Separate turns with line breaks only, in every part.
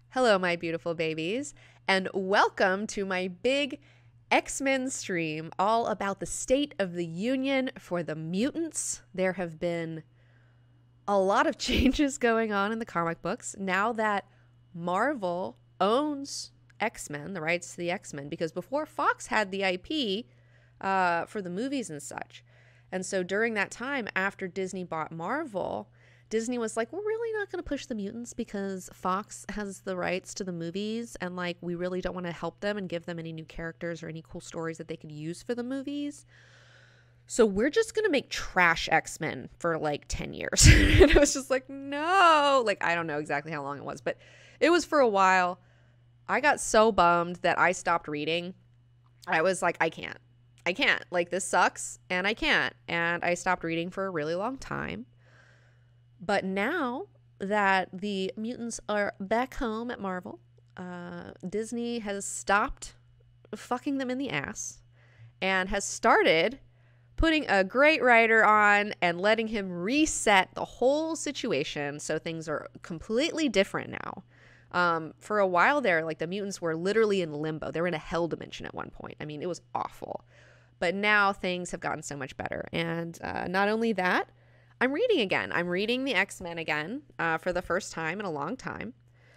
Hello, my beautiful babies, and welcome to my big X-Men stream all about the state of the union for the mutants. There have been a lot of changes going on in the comic books now that Marvel owns X-Men, the rights to the X-Men, because before Fox had the IP for the movies and such. And so during that time, after Disney bought Marvel, Disney was like, we're really not going to push the mutants because Fox has the rights to the movies, and like we really don't want to help them and give them any new characters or any cool stories that they could use for the movies. So we're just going to make trash X-Men for like 10 years. And it was just like, no, like I don't know exactly how long it was, but it was for a while. I got so bummed that I stopped reading. I was like, I can't, like this sucks and I can't. And I stopped reading for a really long time. But now that the mutants are back home at Marvel, Disney has stopped fucking them in the ass and has started putting a great writer on and letting him reset the whole situation so things are completely different now. For a while there, like the mutants were literally in limbo. They were in a hell dimension at one point. I mean, it was awful. But now things have gotten so much better. And not only that, I'm reading again. I'm reading the X-Men again for the first time in a long time.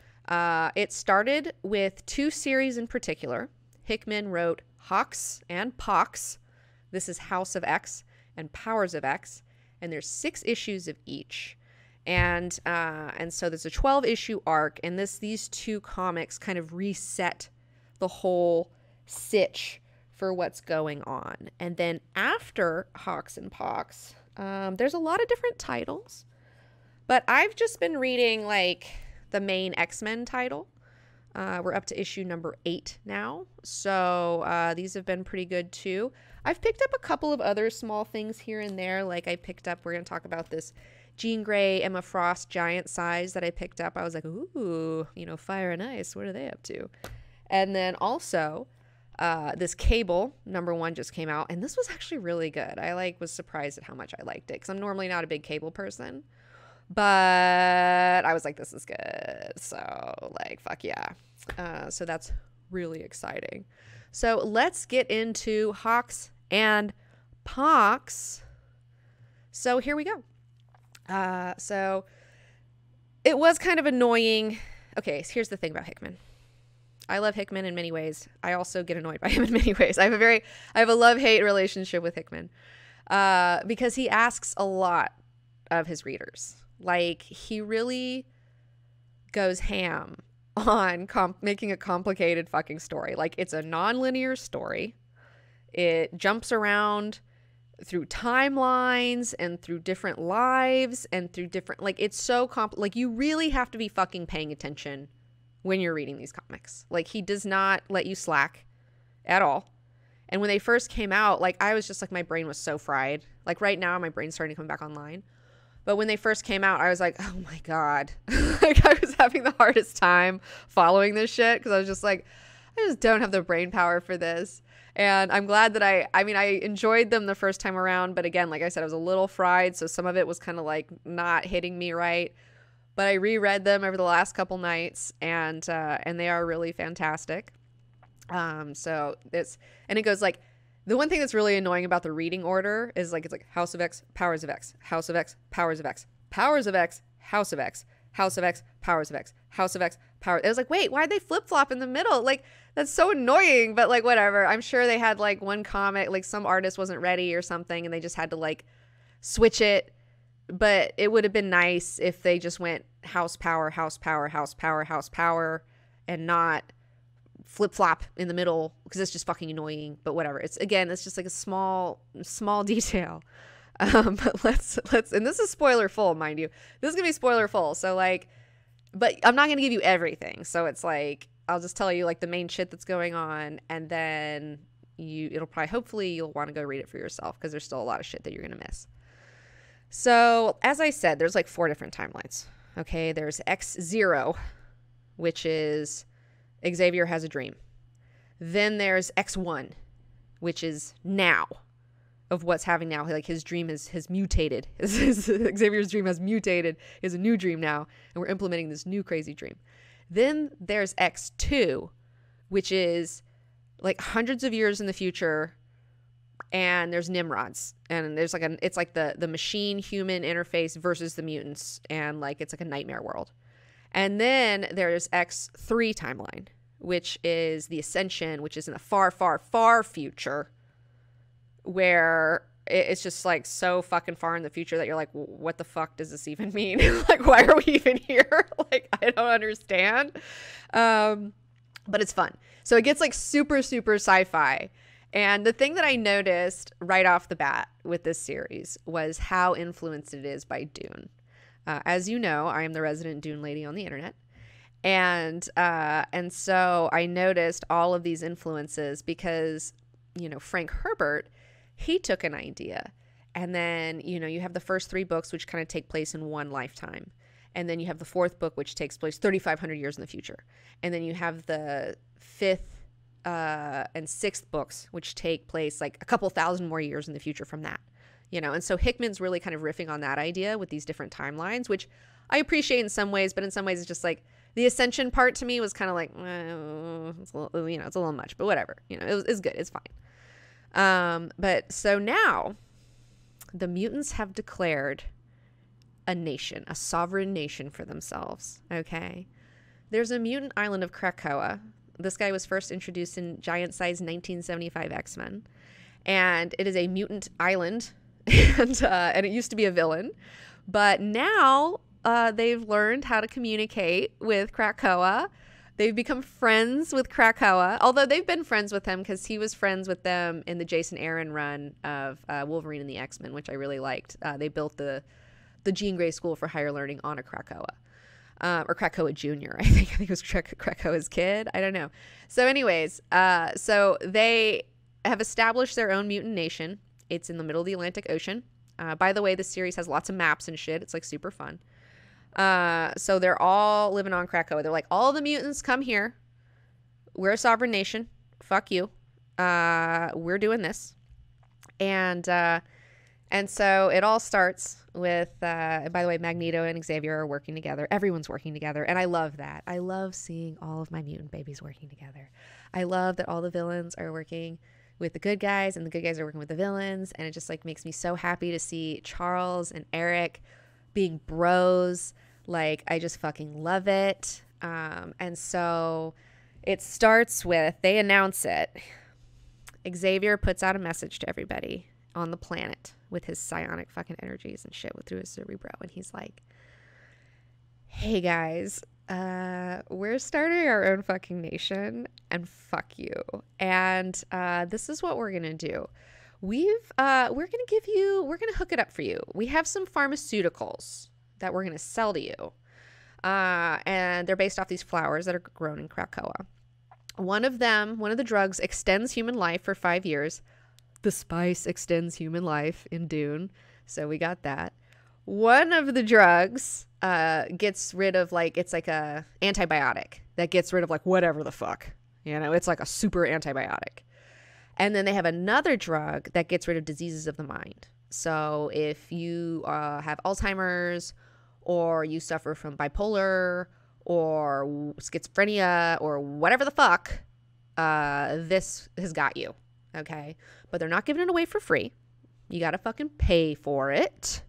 It started with two series in particular. Hickman wrote HOX and POX. This is House of X and Powers of X. And there's 6 issues of each. And so there's a 12-issue arc. And these two comics kind of reset the whole sitch for what's going on. And then after HOX and POX, there's a lot of different titles, but I've just been reading like the main X-Men title. We're up to issue number 8 now. So these have been pretty good too. I've picked up a couple of other small things here and there. Like we're going to talk about this Jean Grey, Emma Frost giant size that I picked up. I was like, ooh, Fire and Ice. What are they up to? And then also this Cable number 1 just came out, and this was actually really good. I was surprised at how much I liked it because I'm normally not a big Cable person, but I was like, this is good. So fuck yeah. So that's really exciting. So let's get into HOX and POX. So here we go. So it was kind of annoying. Okay, so here's the thing about Hickman. I love Hickman in many ways. I also get annoyed by him in many ways. I have a love-hate relationship with Hickman because he asks a lot of his readers. Like, he really goes ham on making a complicated fucking story. Like, it's a non-linear story. It jumps around through timelines and through different lives and through different, it's so like, you really have to be fucking paying attention when you're reading these comics. Like, he does not let you slack at all. And when they first came out, I was just like, my brain was so fried. Like, right now, my brain's starting to come back online. But when they first came out, I was like, oh my God. I was having the hardest time following this shit because I was just like, I just don't have the brain power for this. And I'm glad that I enjoyed them the first time around. But again, like I said, I was a little fried. So some of it was kind of not hitting me right. But I reread them over the last couple nights, and they are really fantastic. So it goes the one thing that's really annoying about the reading order is it's House of X, Powers of X, House of X, Powers of X, Powers of X, House of X, House of X, Powers of X, House of X, Power. It was wait, why'd they flip flop in the middle? That's so annoying. But whatever. I'm sure they had one comic, some artist wasn't ready or something, and they just had to switch it. But it would have been nice if they just went house power, house power, house power, house power, and not flip-flop in the middle because it's just fucking annoying. But whatever. It's just a small detail. But let's and this is spoiler full, mind you. This is going to be spoiler full. So but I'm not going to give you everything. So it's I'll just tell you the main shit that's going on, and then hopefully you'll want to go read it for yourself because there's still a lot of shit that you're going to miss. So, as I said, there's 4 different timelines. Okay, there's X0, which is Xavier has a dream. Then there's X1, which is now of what's happening now. His dream has mutated. Xavier's dream has mutated. He has a new dream now, and we're implementing this new crazy dream. Then there's X2, which is like hundreds of years in the future, and there's Nimrods, and there's like it's like the machine human interface versus the mutants, and like it's like a nightmare world. And then there's X3 timeline, which is the Ascension, which is in the far, far, far future, where it's just like so fucking far in the future that you're like, what the fuck does this even mean? Like, why are we even here? Like, I don't understand. But it's fun. So it gets like super, super sci-fi. And the thing that I noticed right off the bat with this series was how influenced it is by Dune. As you know, I am the resident Dune lady on the internet. And so I noticed all of these influences because, you know, Frank Herbert, he took an idea, and then, you know, you have the first 3 books, which kind of take place in one lifetime. And then you have the 4th book, which takes place 3,500 years in the future. And then you have the 5th and 6th books, which take place like a couple thousand more years in the future from that, you know? And so Hickman's really kind of riffing on that idea with these different timelines, which I appreciate in some ways, but in some ways it's just like the Ascension part to me was kind of like, it's a little, you know, it's a little much, but whatever, you know, it's good. It's fine. But so now the mutants have declared a nation, a sovereign nation for themselves. Okay. There's a mutant island of Krakoa. This guy was first introduced in giant size 1975 X-Men, and it is a mutant island and it used to be a villain, but now, they've learned how to communicate with Krakoa. They've become friends with Krakoa, although they've been friends with him because he was friends with them in the Jason Aaron run of Wolverine and the X-Men, which I really liked. They built the Jean Grey School for Higher Learning on a Krakoa, or Krakoa Jr. I think it was Krakoa's kid. I don't know. So anyways, so they have established their own mutant nation. It's in the middle of the Atlantic Ocean. By the way, this series has lots of maps and shit. It's like super fun. So they're all living on Krakoa. They're like, all the mutants come here. We're a sovereign nation. Fuck you. We're doing this. And so it all starts with, by the way, Magneto and Xavier are working together. Everyone's working together. And I love that. I love seeing all of my mutant babies working together. I love that all the villains are working with the good guys and the good guys are working with the villains. And it just like makes me so happy to see Charles and Eric being bros. Like, I just fucking love it. And so it starts with, they announce it. Xavier puts out a message to everybody on the planet with his psionic fucking energies and shit through his cerebro. And he's like, hey guys, we're starting our own fucking nation and fuck you. And this is what we're going to do. We're going to hook it up for you. We have some pharmaceuticals that we're going to sell to you. And they're based off these flowers that are grown in Krakoa. One of the drugs extends human life for 5 years. The spice extends human life in Dune. So we got that. One of the drugs gets rid of it's like a antibiotic that gets rid of like whatever the fuck. You know, it's like a super antibiotic. And then they have another drug that gets rid of diseases of the mind. So if you have Alzheimer's, or you suffer from bipolar or schizophrenia or whatever the fuck, this has got you. Okay. But they're not giving it away for free. You got to fucking pay for it.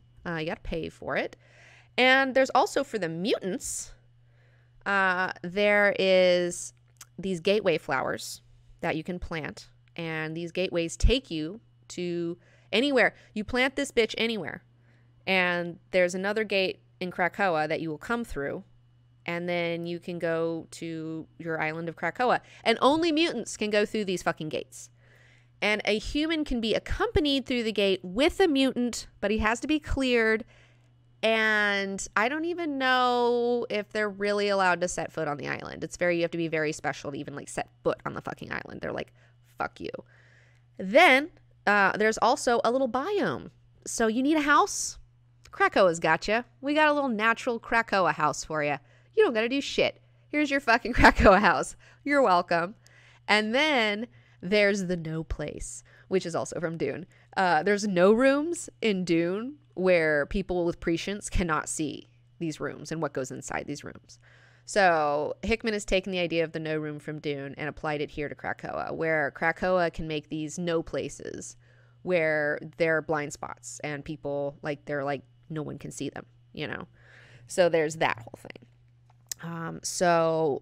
And there's also for the mutants, there is these gateway flowers that you can plant. And these gateways take you to anywhere. You plant this bitch anywhere. And there's another gate in Krakoa that you will come through, and then you can go to your island of Krakoa. And only mutants can go through these fucking gates. And a human can be accompanied through the gate with a mutant, but he has to be cleared. And I don't even know if they're really allowed to set foot on the island. You have to be very special to even like set foot on the fucking island. They're like, fuck you. Then there's also a little biome. So you need a house? Krakoa's got you. We got a little natural Krakoa house for you. You don't got to do shit. Here's your fucking Krakoa house. You're welcome. And then there's the no place, which is also from Dune. There's no rooms in Dune where people with prescience cannot see these rooms and what goes inside these rooms. So Hickman has taken the idea of the no room from Dune and applied it here to Krakoa, where Krakoa can make these no places where there are blind spots and people, like, they're like, no one can see them, you know? So there's that whole thing. So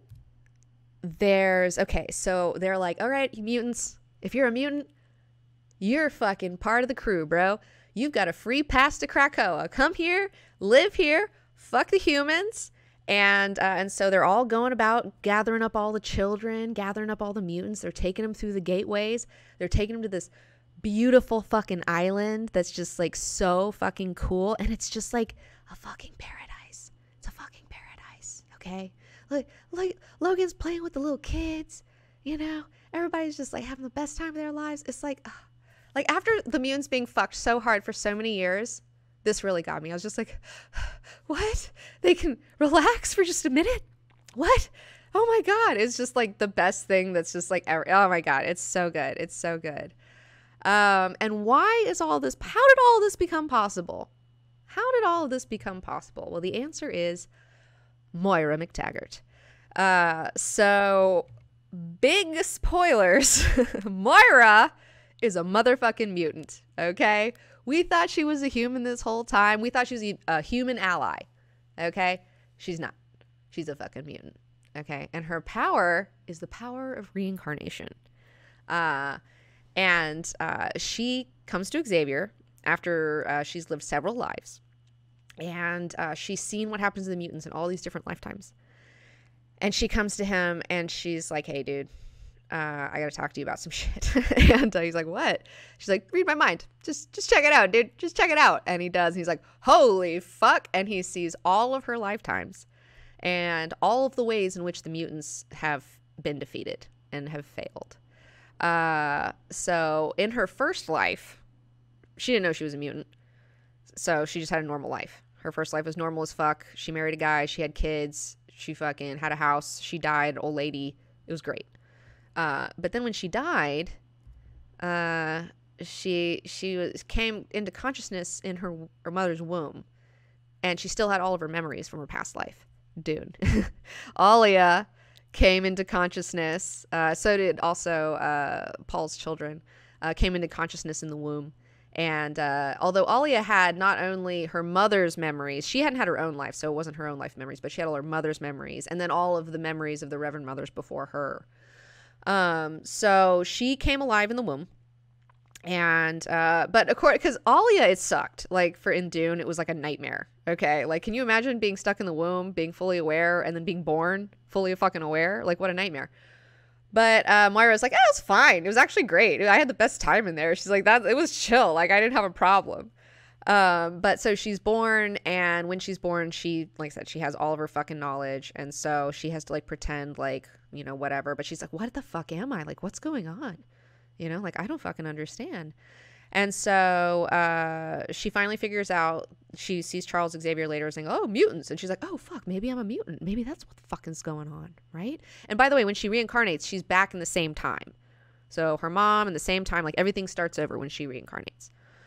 they're like, all right, you mutants, if you're a mutant, you're fucking part of the crew, bro. You've got a free pass to Krakoa. Come here, live here, fuck the humans. And so they're all going about gathering up all the children, gathering up all the mutants. They're taking them through the gateways. They're taking them to this beautiful fucking island that's just like so fucking cool. And it's just like a fucking paradise. It's a fucking paradise, okay? Like Logan's playing with the little kids, you know? Everybody's just like having the best time of their lives. It's like after the mutants being fucked so hard for so many years, this really got me. I was just like, what? They can relax for just a minute? What? Oh my God. It's just like the best thing that's just like, oh my God. It's so good. It's so good. And why is all this, how did all this become possible? How did all of this become possible? Well, the answer is Moira McTaggart. So big spoilers. Moira is a motherfucking mutant. Okay. We thought she was a human this whole time. We thought she was a human ally. Okay? She's not. She's a fucking mutant. Okay? And her power is the power of reincarnation. And she comes to Xavier after she's lived several lives. And she's seen what happens to the mutants in all these different lifetimes. And she comes to him and she's like, hey, dude. I gotta talk to you about some shit. And he's like, what? She's like, read my mind. Just check it out, dude. Just check it out. And he does. And he's like, holy fuck. And he sees all of her lifetimes and all of the ways in which the mutants have been defeated and have failed. So in her first life, she didn't know she was a mutant. So she just had a normal life. Her first life was normal as fuck. She married a guy. She had kids. She fucking had a house. She died, old lady. It was great. But then when she died, she came into consciousness in her mother's womb, and she still had all of her memories from her past life. Dude. Alia came into consciousness. So did also Paul's children came into consciousness in the womb. And although Alia had not only her mother's memories, she hadn't had her own life, so it wasn't her own life memories, but she had all her mother's memories, and then all of the memories of the Reverend Mothers before her. So she came alive in the womb, and but of course, because Alia, it sucked. Like for in Dune, it was like a nightmare. Okay, like can you imagine being stuck in the womb, being fully aware, and then being born fully fucking aware? Like what a nightmare. But Moira was like, it was fine. It was actually great. I had the best time in there. She's like, that it was chill. Like I didn't have a problem. But so she's born, and when she's born, she, like I said, she has all of her fucking knowledge, and so she has to like pretend like, you know, whatever. But she's like, what the fuck am I? Like, what's going on? You know, like I don't fucking understand. And so she finally figures out, she sees Charles Xavier later saying, oh, mutants. And she's like, oh, fuck, maybe I'm a mutant. Maybe that's what the fuck is going on, right? And by the way, when she reincarnates, she's back in the same time. So her mom in the same time, like everything starts over when she reincarnates.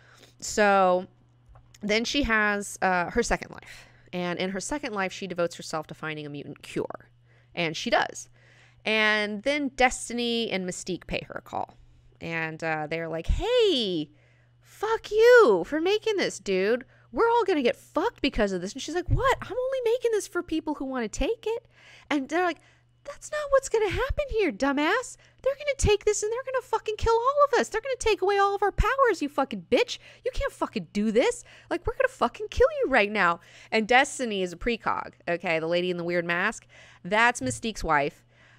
So then she has her second life. And in her second life, she devotes herself to finding a mutant cure. And she does. And then Destiny and Mystique pay her a call. And they're like, hey, fuck you for making this, dude. We're all going to get fucked because of this. And she's like, what? I'm only making this for people who want to take it. And they're like, that's not what's going to happen here, dumbass. They're going to take this and they're going to fucking kill all of us. They're going to take away all of our powers, you fucking bitch. You can't fucking do this. Like, we're going to fucking kill you right now. And Destiny is a precog, okay? The lady in the weird mask. That's Mystique's wife.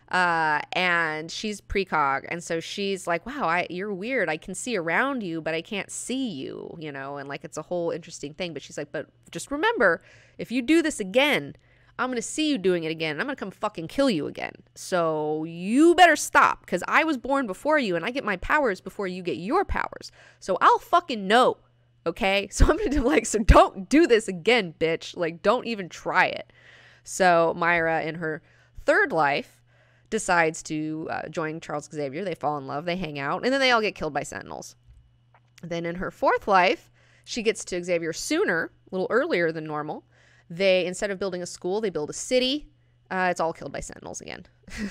And she's precog, and so she's like, wow, you're weird. I can see around you, but I can't see you, you know, and like it's a whole interesting thing. But she's like, but just remember, if you do this again, I'm gonna see you doing it again, and I'm gonna come fucking kill you again. So you better stop, because I was born before you, and I get my powers before you get your powers. So I'll fucking know, okay? So I'm gonna do like, so don't do this again, bitch. Like, don't even try it. So Moira, in her third life, decides to join Charles Xavier. They fall in love, they hang out, and then they all get killed by Sentinels. Then in her fourth life, she gets to Xavier sooner, a little earlier than normal. They, instead of building a school, they build a city. It's all killed by Sentinels again.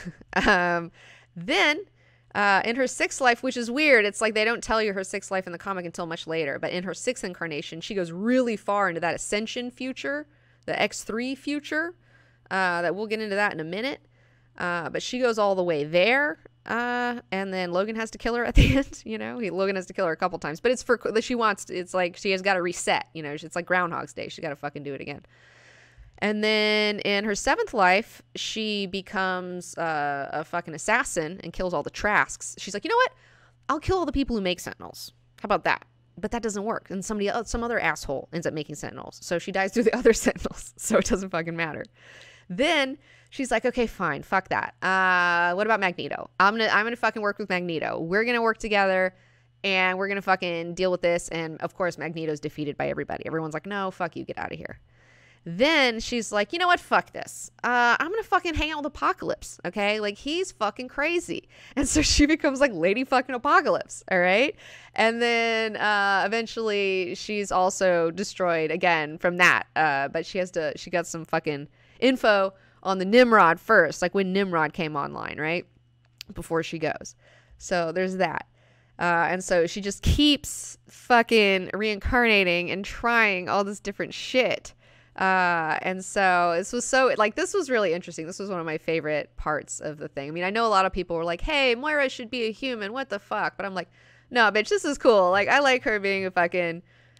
Then in her sixth life, which is weird, it's like they don't tell you her sixth life in the comic until much later, but in her sixth incarnation, she goes really far into that Ascension future, the X3 future, that we'll get into that in a minute. But she goes all the way there, and then Logan has to kill her at the end. Logan has to kill her a couple times, but it's it's like she has got to reset. It's like Groundhog's Day. She's got to fucking do it again. And then in her seventh life, she becomes a fucking assassin and kills all the Trasks. She's like, you know what? I'll kill all the people who make Sentinels. How about that? But that doesn't work. And some other asshole ends up making Sentinels. So she dies through the other Sentinels. So it doesn't fucking matter. Then she's like, okay, fine. Fuck that. What about Magneto? I'm gonna fucking work with Magneto. We're going to work together and we're going to fucking deal with this. And of course, Magneto's defeated by everybody. Everyone's like, no, fuck you. Get out of here. Then she's like, you know what? Fuck this. I'm going to fucking hang out with Apocalypse. Okay. Like, he's fucking crazy. And so she becomes like Lady fucking Apocalypse. All right. And then eventually she's also destroyed again from that. But she got some fucking info on the Nimrod first, like when Nimrod came online, right? Before she goes. So there's that. And so she just keeps fucking reincarnating and trying all this different shit. And so this was really interesting. This was one of my favorite parts of the thing. I mean, I know a lot of people were like, hey, Moira should be a human. What the fuck? But I'm like, no, bitch, this is cool. Like, I like her being a fucking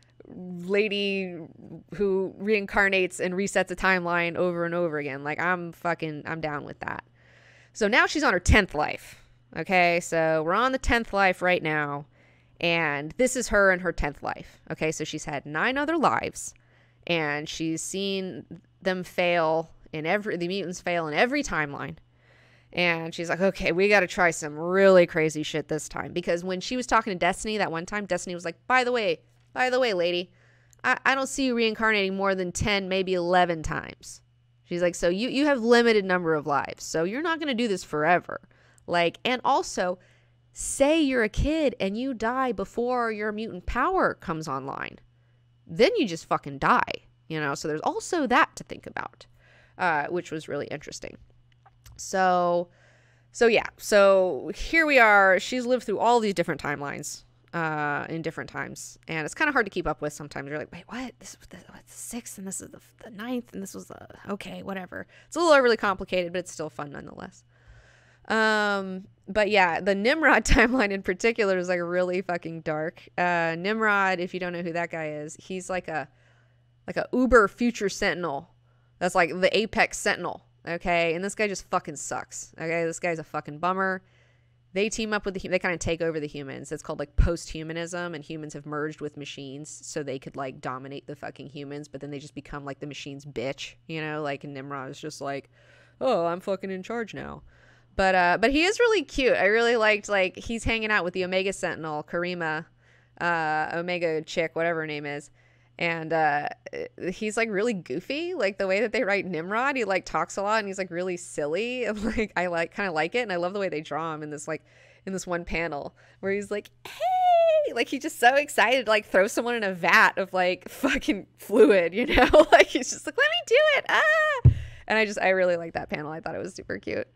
lady who reincarnates and resets a timeline over and over again. Like, I'm down with that. So now she's on her 10th life. Okay. So we're on the 10th life right now. And this is her in her 10th life. Okay. So she's had 9 other lives. And she's seen them fail the mutants fail in every timeline. And she's like, okay, we got to try some really crazy shit this time. Because when she was talking to Destiny that one time, Destiny was like, by the way, lady, I don't see you reincarnating more than 10, maybe 11 times. She's like, so you have limited number of lives. So you're not going to do this forever. Like, and also, say you're a kid and you die before your mutant power comes online. Then you just fucking die, so there's also that to think about, which was really interesting. So yeah, so here we are. She's lived through all these different timelines, in different times, and it's kind of hard to keep up with sometimes. You're like, wait, what? This was the 6th, and this is the 9th, and this was okay, whatever. It's a little overly complicated, but it's still fun nonetheless. But yeah, the Nimrod timeline in particular is like really fucking dark. Nimrod, if you don't know who that guy is, he's like a uber future sentinel. That's like the apex sentinel. Okay. And this guy just fucking sucks. Okay. This guy's a fucking bummer. They team up with they kind of take over the humans. It's called like post-humanism, and humans have merged with machines so they could like dominate the fucking humans, but then they just become like the machine's bitch, like Nimrod is just like, oh, I'm fucking in charge now. But he is really cute. I really liked, like, he's hanging out with the Omega Sentinel, Karima, Omega chick, whatever her name is. And he's, like, really goofy. Like, the way that they write Nimrod, he, like, talks a lot, and he's, like, really silly. And, like, I kind of like it. And I love the way they draw him in this one panel where he's like, hey! Like, he's just so excited to, like, throw someone in a vat of, like, fucking fluid, Like, he's just like, let me do it! Ah! And I really like that panel. I thought it was super cute.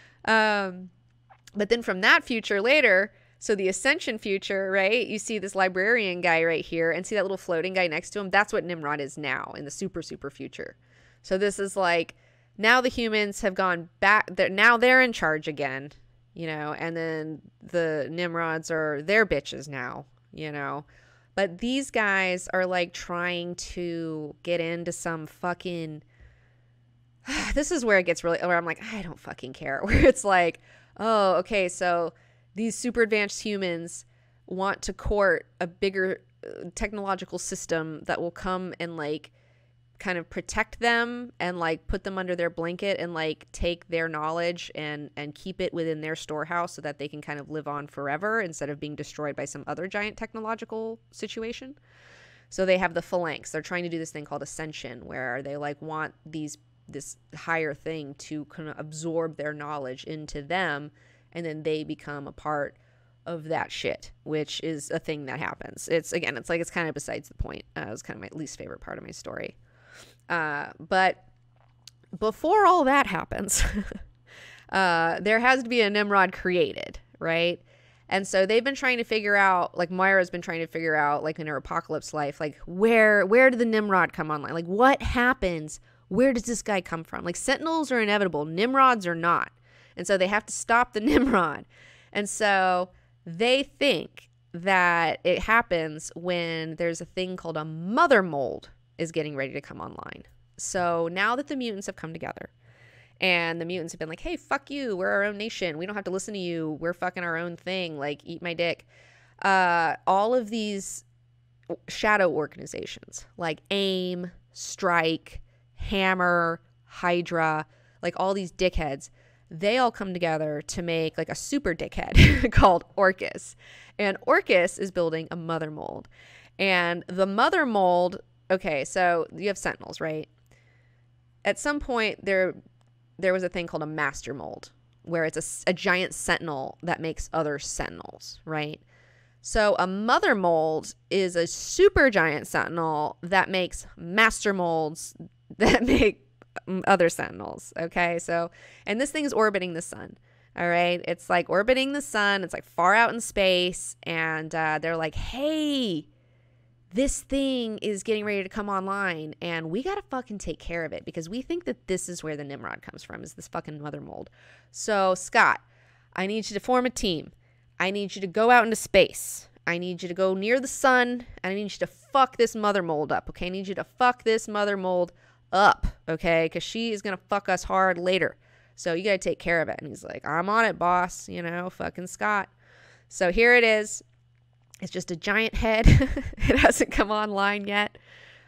But then from that future later, so the Ascension future, right? You see this librarian guy right here, and see that little floating guy next to him? That's what Nimrod is now in the super, super future. So this is like, now the humans have gone back. Now they're in charge again, and then the Nimrods are their bitches now, But these guys are like trying to get into some fucking... This is where it gets where I'm like, I don't fucking care. Where it's like, oh, okay, so these super advanced humans want to court a bigger technological system that will come and like kind of protect them and like put them under their blanket and like take their knowledge and keep it within their storehouse so that they can kind of live on forever instead of being destroyed by some other giant technological situation. So they have the Phalanx. They're trying to do this thing called Ascension, where they like want this higher thing to kind of absorb their knowledge into them, and then they become a part of that shit, which is a thing that happens. It's kind of besides the point. It was kind of my least favorite part of my story. But before all that happens, there has to be a Nimrod created, right? And so they've been trying to figure out, like Moira's been trying to figure out, like in her apocalypse life, like where did the Nimrod come online? Like what happens? Where does this guy come from? Like Sentinels are inevitable, Nimrods are not. And so they have to stop the Nimrod. And so they think that it happens when there's a thing called a mother mold is getting ready to come online. So now that the mutants have come together, and the mutants have been like, hey, fuck you. We're our own nation. We don't have to listen to you. We're fucking our own thing. Like, eat my dick. All of these shadow organizations, like AIM, Strike, Hammer, Hydra, like all these dickheads, they all come together to make like a super dickhead called Orcus. And Orcus is building a mother mold. And the mother mold, okay, so you have Sentinels, right? At some point, there was a thing called a master mold, where it's a giant sentinel that makes other sentinels, right? So a mother mold is a super giant sentinel that makes master molds that make other sentinels, okay? So, and this thing is orbiting the sun, all right? It's like orbiting the sun. It's like far out in space, and they're like, hey, this thing is getting ready to come online, and we gotta fucking take care of it because we think that this is where the Nimrod comes from, is this fucking mother mold. So, Scott, I need you to form a team. I need you to go out into space. I need you to go near the sun, and I need you to fuck this mother mold up, okay? I need you to fuck this mother mold up, okay? Because she is gonna fuck us hard later. So you gotta take care of it. And he's like, I'm on it, boss, you know, fucking Scott. So here it is. It's just a giant head. It hasn't come online yet.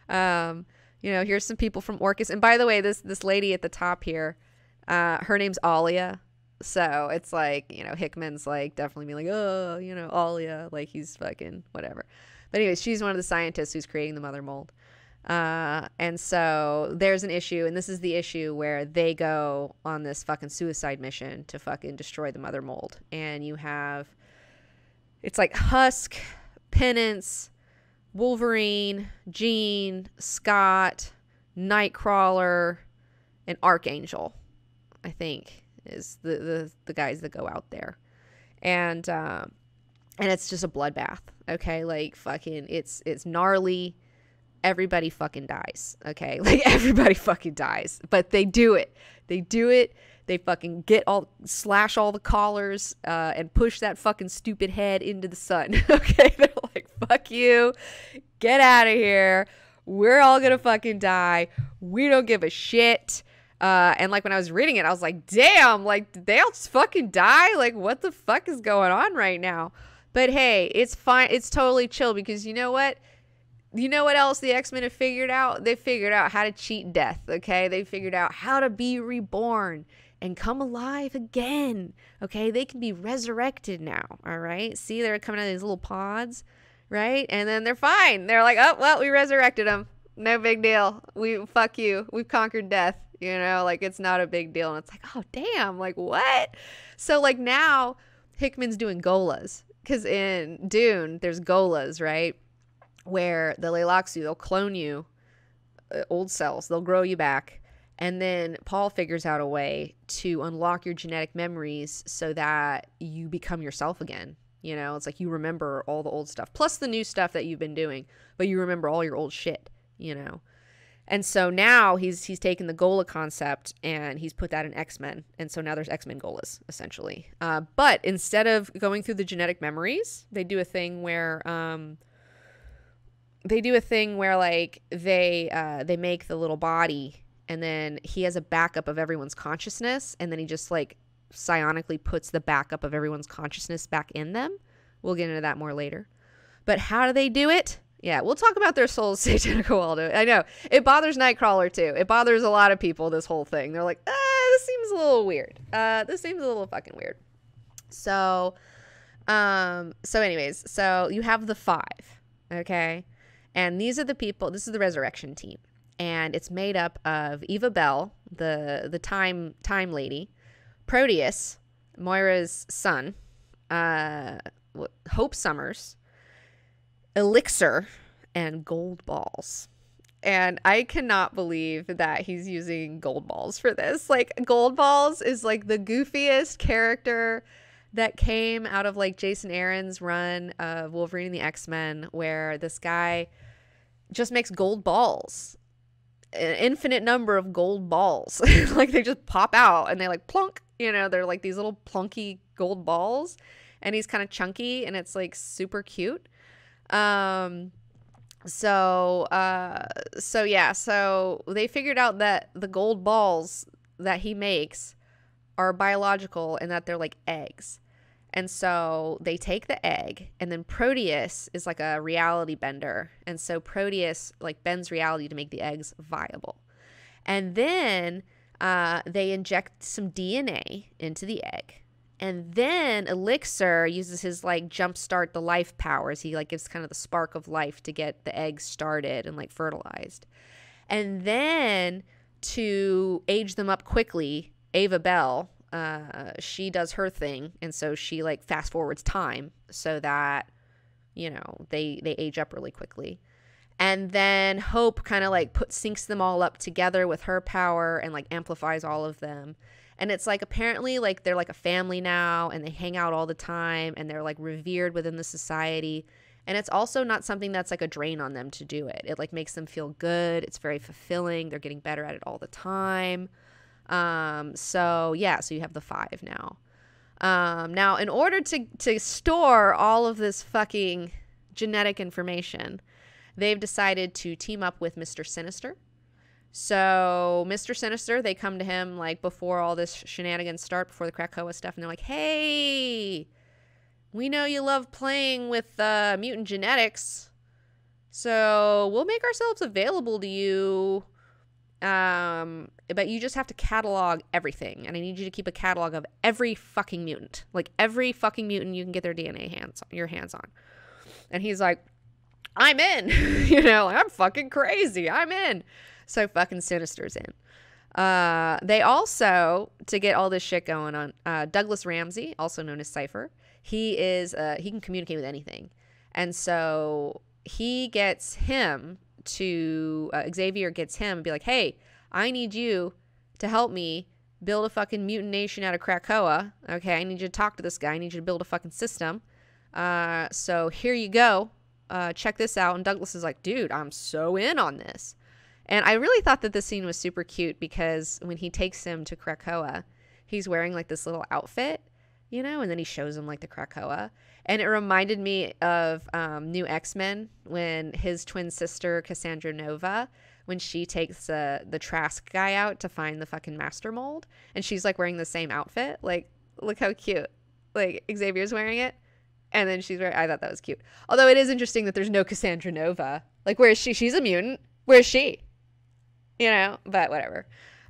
Here's some people from Orcus. And by the way, this lady at the top here, her name's Allia. So it's like, Hickman's like definitely being like, oh, Allia, like he's fucking whatever. But anyways, she's one of the scientists who's creating the mother mold. And so there's an issue, and this is the issue where they go on this fucking suicide mission to fucking destroy the mother mold. And you have, it's like Husk, Penance, Wolverine, Jean, Scott, Nightcrawler, and Archangel, I think, is the guys that go out there. And it's just a bloodbath, okay? Like, fucking, it's gnarly. Everybody fucking dies, okay? Like, everybody fucking dies. But they do it. They fucking slash all the collars and push that fucking stupid head into the sun. Okay, they're like, fuck you, get out of here. We're all gonna fucking die. We don't give a shit. And like when I was reading it, I was like, damn, like they all fucking die? Like what the fuck is going on right now? But hey, it's fine. It's totally chill because you know what? You know what else the X-Men have figured out? They figured out how to cheat death, okay? They figured out how to be reborn and come alive again, okay? They can be resurrected now, all right? See, they're coming out of these little pods, right? And then they're fine. They're like, oh, well, we resurrected them. No big deal. Fuck you. We've conquered death, like it's not a big deal. And it's like, oh, damn, like what? So like now Hickman's doing Golas because in Dune, there's Golas, right? Where the Leilaxu, they'll clone you, old cells, they'll grow you back. And then Paul figures out a way to unlock your genetic memories so that you become yourself again. It's like you remember all the old stuff, plus the new stuff that you've been doing, but you remember all your old shit, And so now he's taken the Gola concept and he's put that in X-Men. And so now there's X-Men Golas, essentially. But instead of going through the genetic memories, they do a thing where like they make the little body, and then he has a backup of everyone's consciousness, and then he just like psionically puts the backup of everyone's consciousness back in them. We'll get into that more later. But how do they do it? Yeah, we'll talk about their souls, Satanical Waldo. I know. It bothers Nightcrawler too. It bothers a lot of people, this whole thing. They're like, this seems a little weird. This seems a little fucking weird. So anyways, so you have the 5, okay? And these are the people, this is the resurrection team. And it's made up of Eva Bell, the time lady, Proteus, Moira's son, Hope Summers, Elixir, and Gold Balls. And I cannot believe that he's using Gold Balls for this. Like, Gold Balls is like the goofiest character that came out of like Jason Aaron's run of Wolverine and the X-Men, where this guy just makes gold balls, an infinite number of gold balls. Like, they just pop out and they like plunk, you know, they're like these little plunky gold balls, and he's kind of chunky and it's like super cute. So they figured out that the gold balls that he makes are biological and that they're like eggs. And so they take the egg, and then Proteus is like a reality bender. And so Proteus like bends reality to make the eggs viable. And then they inject some DNA into the egg. And then Elixir uses his like jumpstart the life powers. He like gives kind of the spark of life to get the eggs started and like fertilized. And then to age them up quickly, Ava Bell, she does her thing, and so she like fast forwards time so that, you know, they age up really quickly. And then Hope kind of like syncs them all up together with her power and like amplifies all of them. And it's like apparently like they're like a family now, and they hang out all the time, and they're like revered within the society. And it's also not something that's like a drain on them to do it. It like makes them feel good. It's very fulfilling. They're getting better at it all the time. So you have the 5 now. Now in order to store all of this fucking genetic information, they've decided to team up with Mr. Sinister. So Mr. Sinister, they come to him like before all this shenanigans start, before the Krakoa stuff, and they're like, hey, we know you love playing with mutant genetics, so we'll make ourselves available to you, but you just have to catalog everything, and I need you to keep a catalog of every fucking mutant, like every fucking mutant you can get their your hands on. And he's like, I'm in. You know, like, I'm fucking crazy, I'm in. So fucking Sinister's in. They also, to get all this shit going on, Douglas Ramsey, also known as Cypher, he can communicate with anything. And so he gets him to, Xavier gets him and be like, hey, I need you to help me build a fucking mutant nation out of Krakoa. Okay, I need you to talk to this guy. I need you to build a fucking system. So here you go. Check this out. And Douglas is like, dude, I'm so in on this. And I really thought that this scene was super cute, because when he takes him to Krakoa, he's wearing like this little outfit, you know, and then he shows him like the Krakoa. And it reminded me of New X-Men, when his twin sister, Cassandra Nova, when she takes the Trask guy out to find the fucking master mold, and she's like wearing the same outfit. Like, look how cute. Like, Xavier's wearing it, and then she's wearing, I thought that was cute. Although it is interesting that there's no Cassandra Nova. Like, where is she? She's a mutant. Where is she? You know, but whatever.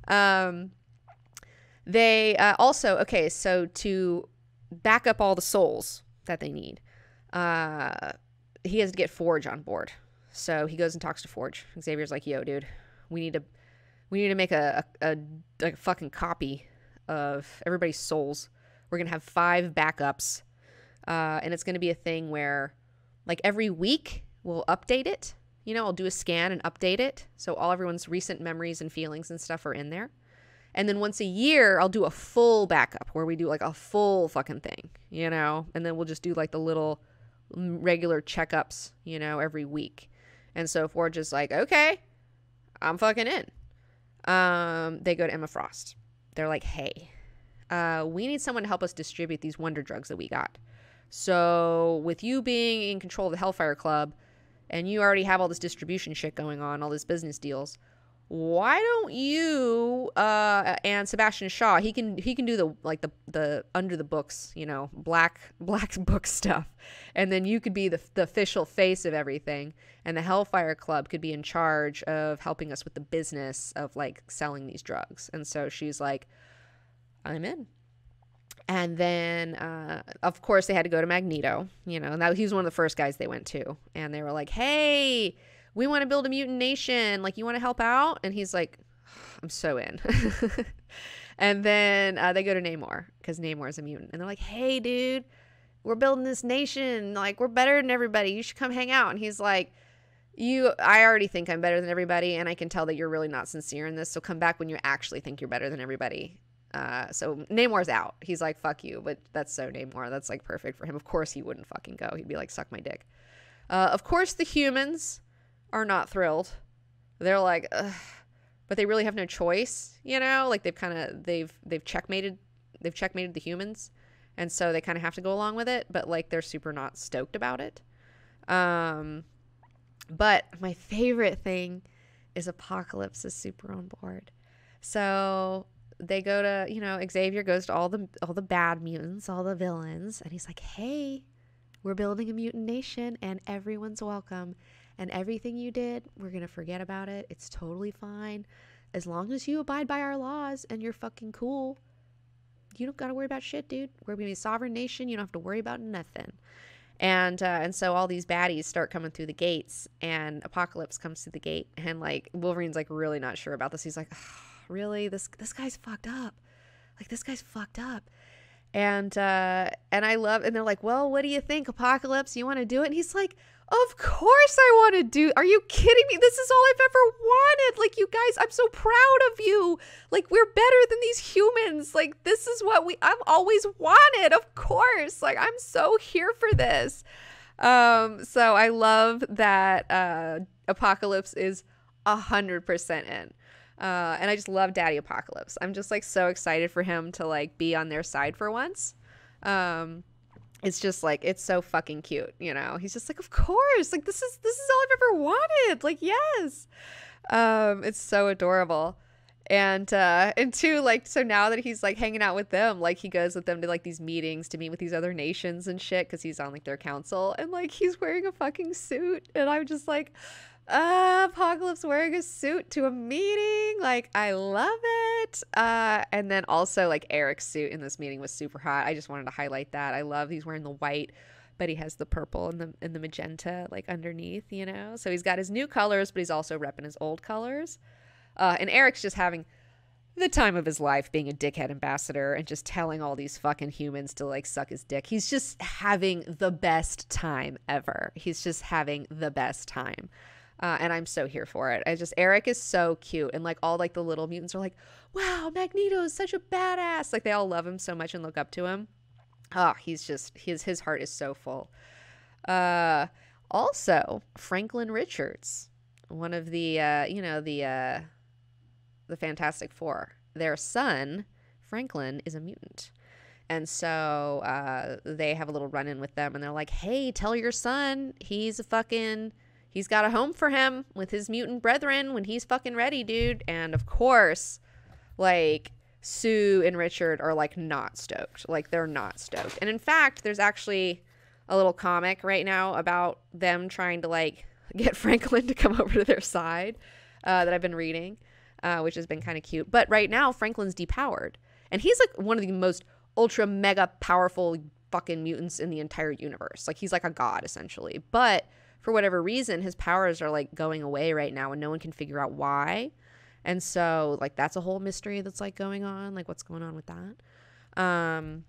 They also, okay, so to back up all the souls that they need, he has to get Forge on board. So he goes and talks to Forge. Xavier's like, yo, dude, we need to make a fucking copy of everybody's souls. We're going to have 5 backups. And it's going to be a thing where like every week we'll update it. You know, I'll do a scan and update it, so all everyone's recent memories and feelings and stuff are in there. And then once a year, I'll do a full backup where we do like a full fucking thing, you know? And then we'll just do like the little regular checkups, you know, every week. And so Forge is like, okay, I'm fucking in. They go to Emma Frost. They're like, hey, we need someone to help us distribute these wonder drugs that we got. So with you being in control of the Hellfire Club, and you already have all this distribution shit going on, all this business deals, why don't you and Sebastian Shaw, he can do the under the books, you know, black book stuff, and then you could be the official face of everything, and the Hellfire Club could be in charge of helping us with the business of like selling these drugs. And so she's like, I'm in. And then, of course, they had to go to Magneto, you know, and he was one of the first guys they went to. And they were like, hey, we want to build a mutant nation. Like, you want to help out? And he's like, I'm so in. And then they go to Namor, because Namor is a mutant. And they're like, hey, dude, we're building this nation. Like, we're better than everybody. You should come hang out. And he's like, I already think I'm better than everybody, and I can tell that you're really not sincere in this. So come back when you actually think you're better than everybody. So Namor's out. He's like, fuck you. But that's so Namor. That's like perfect for him. Of course he wouldn't fucking go. He'd be like, suck my dick. Of course the humans are not thrilled. They're like, ugh. But they really have no choice, you know? Like they've checkmated the humans. And so they kind of have to go along with it, but like they're super not stoked about it. But my favorite thing is Apocalypse is super on board. So they go to, you know, Xavier goes to all the bad mutants, all the villains, and he's like, hey, we're building a mutant nation and everyone's welcome. And everything you did, we're going to forget about it. It's totally fine. As long as you abide by our laws and you're fucking cool, you don't got to worry about shit, dude. We're going to be a sovereign nation. You don't have to worry about nothing. And so all these baddies start coming through the gates, and Apocalypse comes through the gate, and like Wolverine's like really not sure about this. He's like, oh, really? This guy's fucked up. Like this guy's fucked up. And I love, and they're like, well, what do you think, Apocalypse? You want to do it? And he's like, of course I want to do. Are you kidding me? This is all I've ever wanted. Like, you guys, I'm so proud of you. Like, we're better than these humans. Like, this is what I've always wanted. Of course. Like, I'm so here for this. So I love that Apocalypse is 100% in. And I just love Daddy Apocalypse. I'm just like so excited for him to like be on their side for once. It's just like, it's so fucking cute, you know. He's just like, of course, like this is all I've ever wanted. Like, yes. It's so adorable. And two, like, so now that he's like hanging out with them, like he goes with them to like these meetings to meet with these other nations and shit, because he's on like their council, and like he's wearing a fucking suit, and I'm just like, Apocalypse wearing a suit to a meeting, like I love it. And then also like Eric's suit in this meeting was super hot. I just wanted to highlight that. I love he's wearing the white, but he has the purple and the magenta like underneath, you know. So he's got his new colors, but he's also repping his old colors. And Eric's just having the time of his life, being a dickhead ambassador and just telling all these fucking humans to like suck his dick. He's just having the best time ever. He's just having the best time. And I'm so here for it. Eric is so cute. And like all like the little mutants are like, wow, Magneto is such a badass. Like they all love him so much and look up to him. Oh, he's just, his heart is so full. Also, Franklin Richards, one of the, the Fantastic Four, their son, Franklin, is a mutant. And so they have a little run-in with them, and they're like, hey, tell your son he's got a home for him with his mutant brethren when he's fucking ready, dude. And of course, like, Sue and Richard are like not stoked. Like, they're not stoked. And in fact, there's actually a little comic right now about them trying to like get Franklin to come over to their side that I've been reading, which has been kind of cute. But right now, Franklin's depowered. And he's like one of the most ultra mega powerful fucking mutants in the entire universe. Like, he's like a god, essentially. But for whatever reason, his powers are like going away right now, and no one can figure out why. And so like that's a whole mystery that's like going on, like what's going on with that.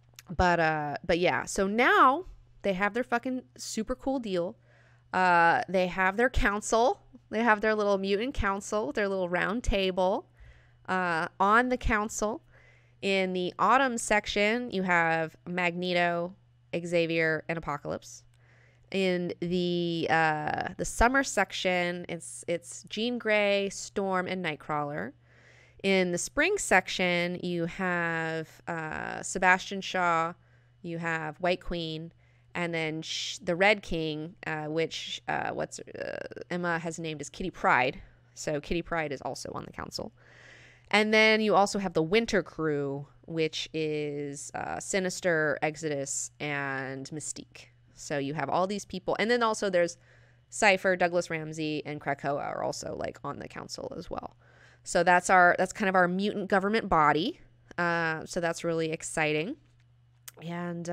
But yeah, so now they have their fucking super cool deal. They have their council. They have their little mutant council, their little round table. On the council, in the autumn section, you have Magneto, Xavier, and Apocalypse. In the summer section, it's Jean Grey, Storm, and Nightcrawler. In the spring section, you have Sebastian Shaw, you have White Queen, and then the Red King, which Emma has named as Kitty Pryde. So Kitty Pryde is also on the council. And then you also have the Winter Crew, which is Sinister, Exodus, and Mystique. So you have all these people. And then also there's Cypher, Douglas Ramsey, and Krakoa are also like on the council as well. So that's kind of our mutant government body. So that's really exciting. And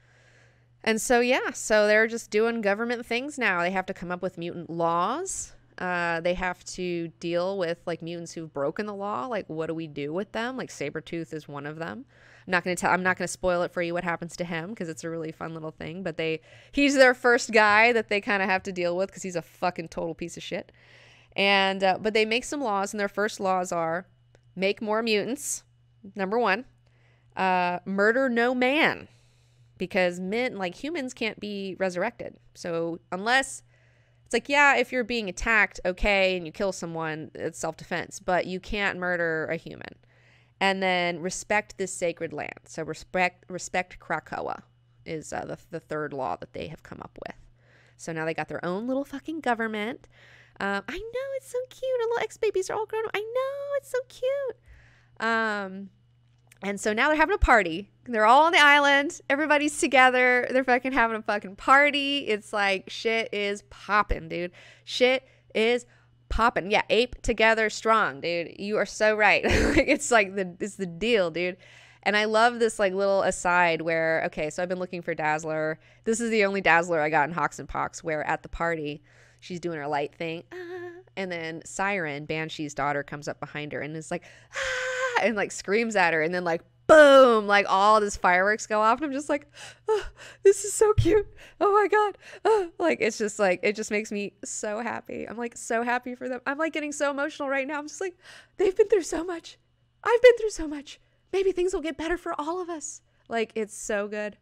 so, yeah, so they're just doing government things now. They have to come up with mutant laws. They have to deal with like mutants who've broken the law. Like, what do we do with them? Like, Sabretooth is one of them. I'm not gonna spoil it for you what happens to him, because it's a really fun little thing. But he's their first guy that they kind of have to deal with, because he's a fucking total piece of shit. And but they make some laws, and their first laws are make more mutants. Number one, murder no man, because humans can't be resurrected. So unless it's like, yeah, if you're being attacked, okay, and you kill someone, it's self-defense, but you can't murder a human. And then respect this sacred land. So respect Krakoa is the third law that they have come up with. So now they got their own little fucking government. I know, it's so cute. Our little ex-babies are all grown up. I know, it's so cute. And so now they're having a party. They're all on the island. Everybody's together. They're fucking having a fucking party. It's like shit is popping, dude. Shit is popping. Yeah, ape together strong, dude. You are so right. It's the deal, dude. And I love this like little aside where, okay, so I've been looking for Dazzler. This is the only Dazzler I got in HOX POX, where at the party she's doing her light thing, and then Siren, Banshee's daughter, comes up behind her and is like, and like screams at her, and then like boom, like all this fireworks go off, and I'm just like, oh, this is so cute. Oh my god. Like it's just like, it just makes me so happy. I'm like so happy for them. I'm like getting so emotional right now. I'm just like, they've been through so much. I've been through so much. Maybe things will get better for all of us. Like, it's so good.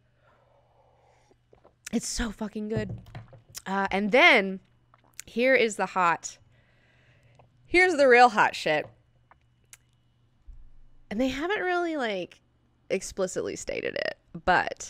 It's so fucking good. And then here's the real hot shit. And they haven't really like explicitly stated it, but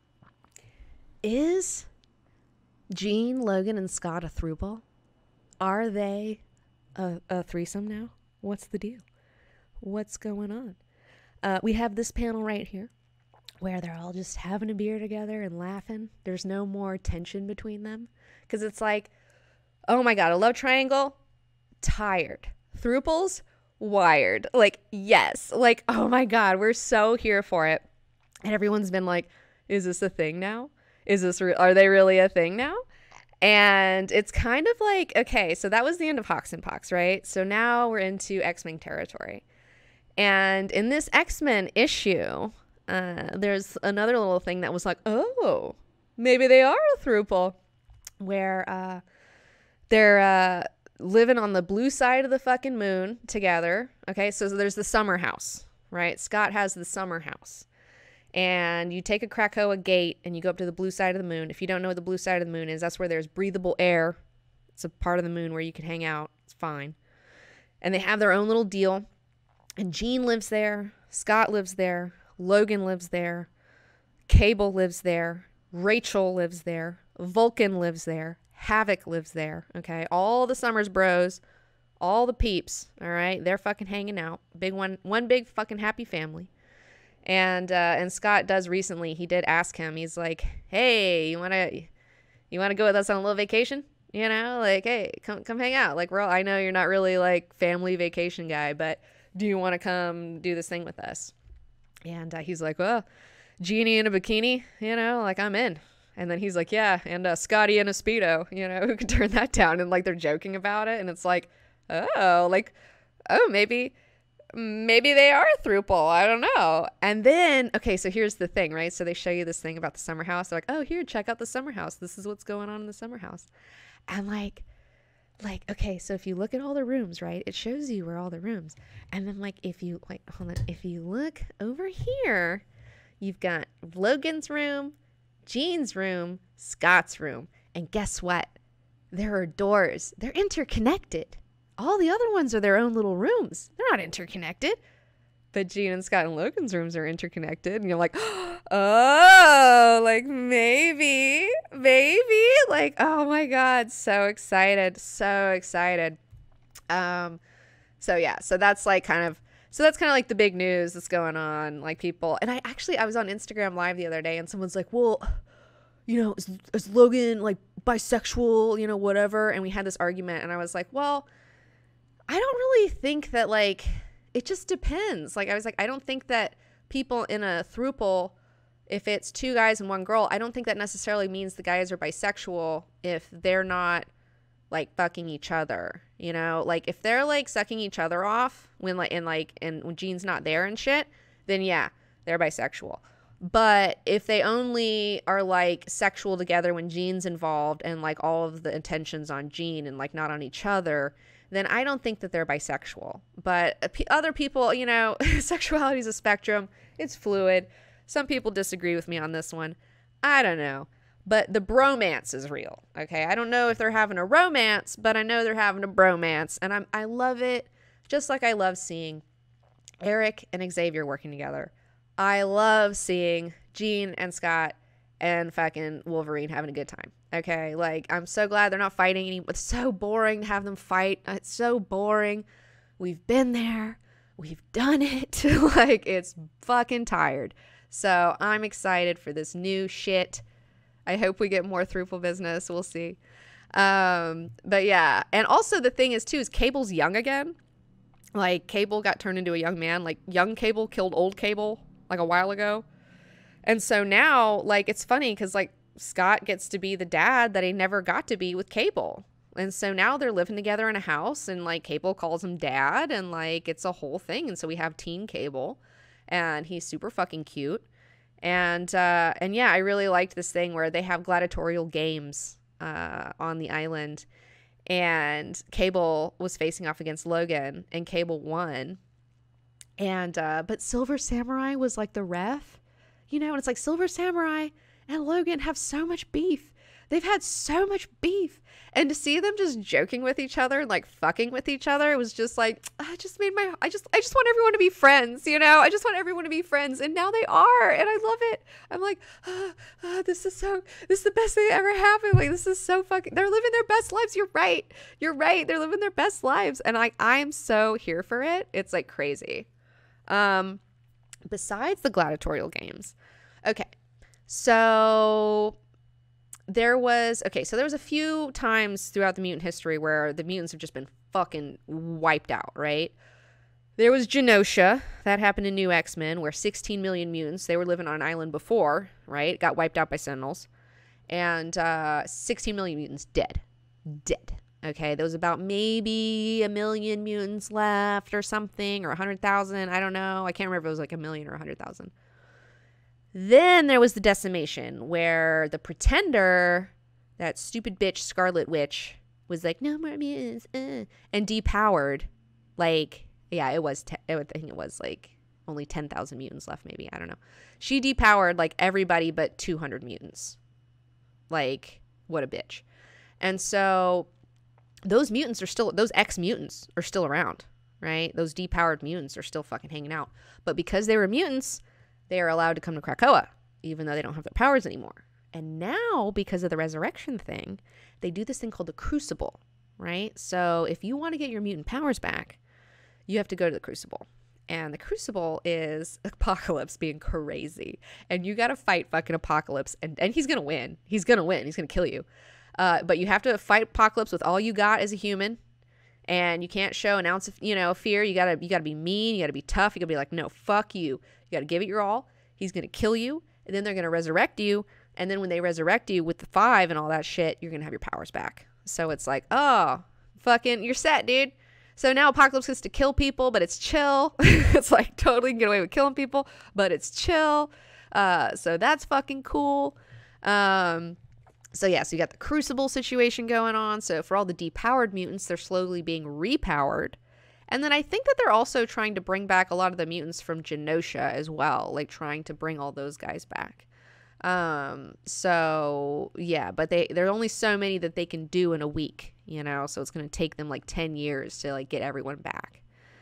is Jean, Logan, and Scott a throuple? Are they a threesome now? What's the deal? What's going on? We have this panel right here where they're all just having a beer together and laughing. There's no more tension between them, because it's like, oh my god, a love triangle, tired. Thruples, wired. Like, yes. Like, oh my god, we're so here for it. And everyone's been like, is this a thing now? Are they really a thing now? And it's kind of like, okay, so that was the end of HOX POX, right? So now we're into X-Men territory. And in this X-Men issue, there's another little thing that was like, oh, maybe they are a throuple, where they're living on the blue side of the fucking moon together. Okay, so there's the summer house, right? Scott has the summer house. And you take a Krakoa gate and you go up to the blue side of the moon. If you don't know what the blue side of the moon is, that's where there's breathable air. It's a part of the moon where you can hang out. It's fine. And they have their own little deal. And Jean lives there, Scott lives there, Logan lives there, Cable lives there, Rachel lives there, Vulcan lives there, Havoc lives there, okay? All the Summers bros, all the peeps, all right? They're fucking hanging out. One big fucking happy family. And Scott does recently, he did ask him, he's like, hey, you wanna go with us on a little vacation? You know, like, hey, come hang out. Like, I know you're not really like family vacation guy, but do you want to come do this thing with us? And he's like, well, Jeannie in a bikini, you know, like, I'm in. And then he's like, yeah, and Scotty in a Speedo, you know, who could turn that down? And like, they're joking about it. And it's like, maybe they are a throuple. I don't know. And then, okay, so here's the thing, right? So they show you this thing about the summer house. They're like, oh, here, check out the summer house. This is what's going on in the summer house. And like, okay, so if you look at all the rooms, right, it shows you where all the rooms. And then like, if you look over here, you've got Logan's room, Jean's room, Scott's room. And guess what? There are doors. They're interconnected. All the other ones are their own little rooms. They're not interconnected. But Jean and Scott and Logan's rooms are interconnected. And you're like, oh, like maybe. Like, oh my God. So excited. So excited. So yeah, so that's kind of like the big news that's going on. Like people, and I was on Instagram Live the other day and someone's like, well, you know, is Logan like bisexual, you know, whatever. And we had this argument and I was like, well, I don't really think that, like, it just depends. Like, I was like, I don't think that people in a throuple, if it's two guys and one girl, I don't think that necessarily means the guys are bisexual if they're not like fucking each other, you know? Like if they're like sucking each other off when when Jean's not there and shit, then yeah, they're bisexual. But if they only are like sexual together when Jean's involved and like all of the intentions on Jean and like not on each other, then I don't think that they're bisexual. But other people, you know, sexuality is a spectrum. It's fluid. Some people disagree with me on this one. I don't know. But the bromance is real. Okay. I don't know if they're having a romance, but I know they're having a bromance. And I love it. Just like I love seeing Eric and Xavier working together. I love seeing Jean and Scott and fucking Wolverine having a good time. Okay, like, I'm so glad they're not fighting anymore. It's so boring to have them fight. It's so boring. We've been there. We've done it. Like, it's fucking tired. So I'm excited for this new shit. I hope we get more throuple business. We'll see. But yeah. And also the thing is, too, is Cable's young again. Like, Cable got turned into a young man. Like, young Cable killed old Cable like a while ago. And so now, like, it's funny because, like, Scott gets to be the dad that he never got to be with Cable. And so now they're living together in a house and, like, Cable calls him dad and, like, it's a whole thing. And so we have teen Cable and he's super fucking cute. And yeah, I really liked this thing where they have gladiatorial games on the island. And Cable was facing off against Logan and Cable won. And but Silver Samurai was like the ref, you know, and it's like Silver Samurai and Logan have so much beef. They've had so much beef. And to see them just joking with each other and like fucking with each other, it was just like, I just want everyone to be friends, you know? I just want everyone to be friends. And now they are. And I love it. I'm like, this is the best thing that ever happened. Like, this is so fucking, they're living their best lives. You're right. You're right. They're living their best lives. And I'm so here for it. It's like crazy. Besides the gladiatorial games. Okay. So there was a few times throughout the mutant history where the mutants have just been fucking wiped out, right? There was Genosha. That happened in New X-Men, where 16 million mutants, they were living on an island before, right? Got wiped out by Sentinels. And 16 million mutants dead. Okay, there was about maybe 1 million mutants left or something, or 100,000. I don't know. I can't remember if it was like 1 million or 100,000. Then there was the decimation, where the Pretender, that stupid bitch Scarlet Witch, was like, no more mutants, and depowered. Like, yeah, I think it was like only 10,000 mutants left, maybe. I don't know. She depowered like everybody but 200 mutants. Like, what a bitch. And so those ex-mutants are still around, right? Those depowered mutants are still fucking hanging out. But because they were mutants, they are allowed to come to Krakoa, even though they don't have their powers anymore. And now, because of the resurrection thing, they do this thing called the Crucible, right? So if you want to get your mutant powers back, you have to go to the Crucible. And the Crucible is Apocalypse being crazy. And you got to fight fucking Apocalypse. And he's going to win. He's going to win. He's going to kill you. But you have to fight Apocalypse with all you got as a human. And you can't show an ounce of, fear. You gotta be mean. You gotta be tough. You gotta be like, no, fuck you. You gotta give it your all. He's gonna kill you. And then they're gonna resurrect you. And then when they resurrect you with the 5 and all that shit, you're gonna have your powers back. So it's like, oh, fucking, you're set, dude. So now Apocalypse gets to kill people, but it's chill. It's like totally can get away with killing people, but it's chill. So that's fucking cool. So yeah, so you got the Crucible situation going on. So for all the depowered mutants, they're slowly being repowered. And then I think that they're also trying to bring back a lot of the mutants from Genosha as well, like trying to bring all those guys back. So yeah, but there's only so many that they can do in a week, so it's going to take them like 10 years to like get everyone back.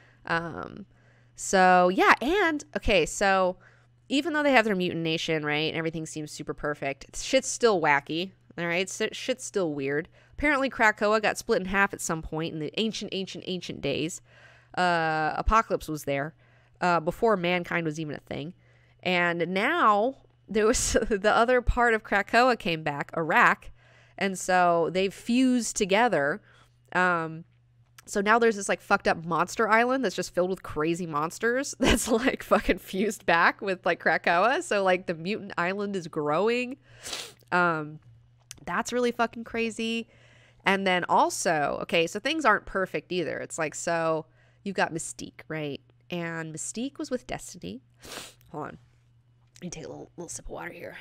So yeah. And okay, so even though they have their mutant nation, right, and everything seems super perfect, shit's still wacky. All right, shit's still weird. Apparently Krakoa got split in half at some point in the ancient days. Apocalypse was there before mankind was even a thing. And now there was the other part of Krakoa came back, Iraq. And so they've fused together. So now there's this like fucked up monster island that's just filled with crazy monsters that's like fucking fused back with like Krakoa. So like the mutant island is growing. That's really fucking crazy. And then also, okay, so things aren't perfect either. It's like, so you've got Mystique, right? And Mystique was with Destiny. Hold on. Let me take a little sip of water here.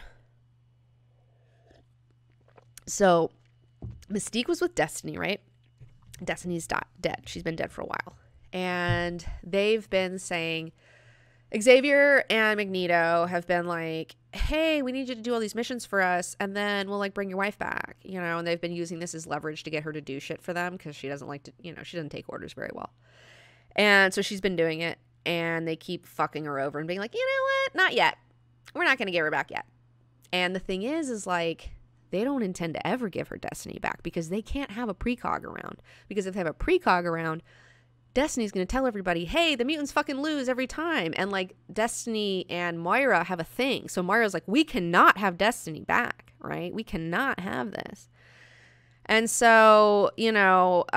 So Mystique was with Destiny, right? Destiny's dead. She's been dead for a while. And they've been saying, Xavier and Magneto have been like, hey, we need you to do all these missions for us, and then we'll like bring your wife back, you know, and they've been using this as leverage to get her to do shit for them because she doesn't like to, you know, she doesn't take orders very well. And so she's been doing it, and they keep fucking her over and being like, you know what? Not yet. We're not going to give her back yet. And the thing is like, they don't intend to ever give her Destiny back because they can't have a precog around. Because if they have a precog around, Destiny's going to tell everybody, hey, the mutants fucking lose every time. And like Destiny and Moira have a thing. So Moira's like, we cannot have Destiny back, right? We cannot have this. And so, you know,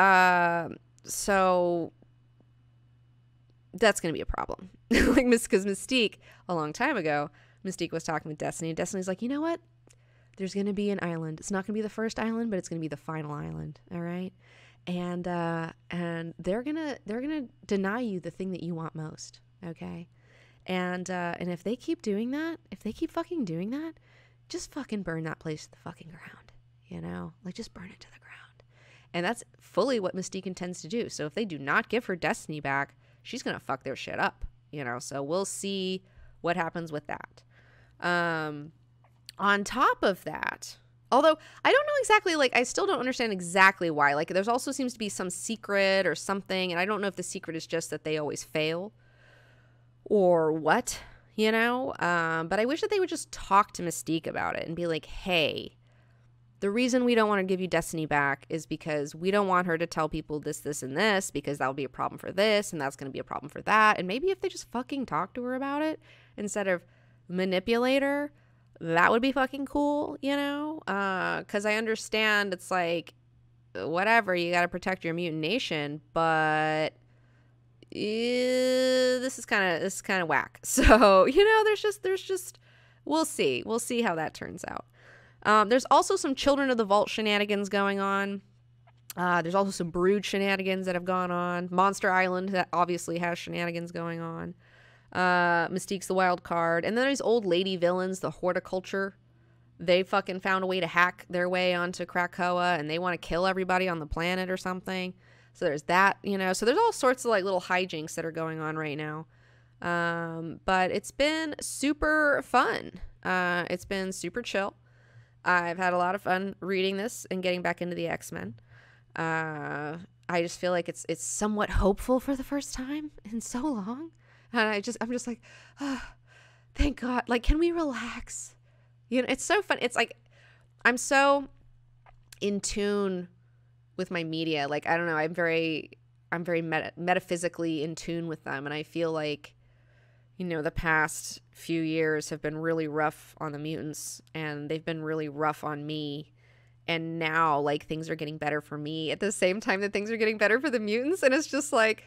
so that's going to be a problem. Like, because Mystique, a long time ago, Mystique was talking with Destiny. And Destiny's like, you know what? There's going to be an island. It's not going to be the first island, but it's going to be the final island. All right. And they're gonna deny you the thing that you want most, okay? And if they keep doing that, if they keep fucking doing that, just fucking burn that place to the fucking ground, you know? Like, just burn it to the ground. And that's fully what Mystique intends to do. So if they do not give her Destiny back, she's gonna fuck their shit up, you know? So we'll see what happens with that. On top of that, although I don't know exactly, like, I still don't understand exactly why. Like, there's also seems to be some secret or something, and I don't know if the secret is just that they always fail or what, you know? But I wish that they would just talk to Mystique about it and be like, hey, the reason we don't want to give you Destiny back is because we don't want her to tell people this, this, and this, because that'll be a problem for this, and that's going to be a problem for that. And maybe if they just fucking talk to her about it instead of manipulate her, that would be fucking cool, you know? Because I understand it's like, whatever, you got to protect your mutant nation, but this is kind of whack. So, you know, there's just, we'll see how that turns out. There's also some Children of the Vault shenanigans going on. There's also some Brood shenanigans that have gone on. Monster Island that obviously has shenanigans going on. Mystique's the wild card. And then there's old lady villains, the horticulture. They fucking found a way to hack their way onto Krakoa, and they want to kill everybody on the planet or something. So there's that, you know. So there's all sorts of like little hijinks that are going on right now. But it's been super fun. It's been super chill. I've had a lot of fun reading this and getting back into the X-Men. I just feel like it's somewhat hopeful for the first time in so long. And I'm just like, oh, thank God. Like, can we relax? You know, it's so fun. It's like, I'm so in tune with my media. Like, I don't know. I'm very metaphysically in tune with them. And I feel like, you know, the past few years have been really rough on the mutants, and they've been really rough on me. And now, like, things are getting better for me at the same time that things are getting better for the mutants. And it's just like,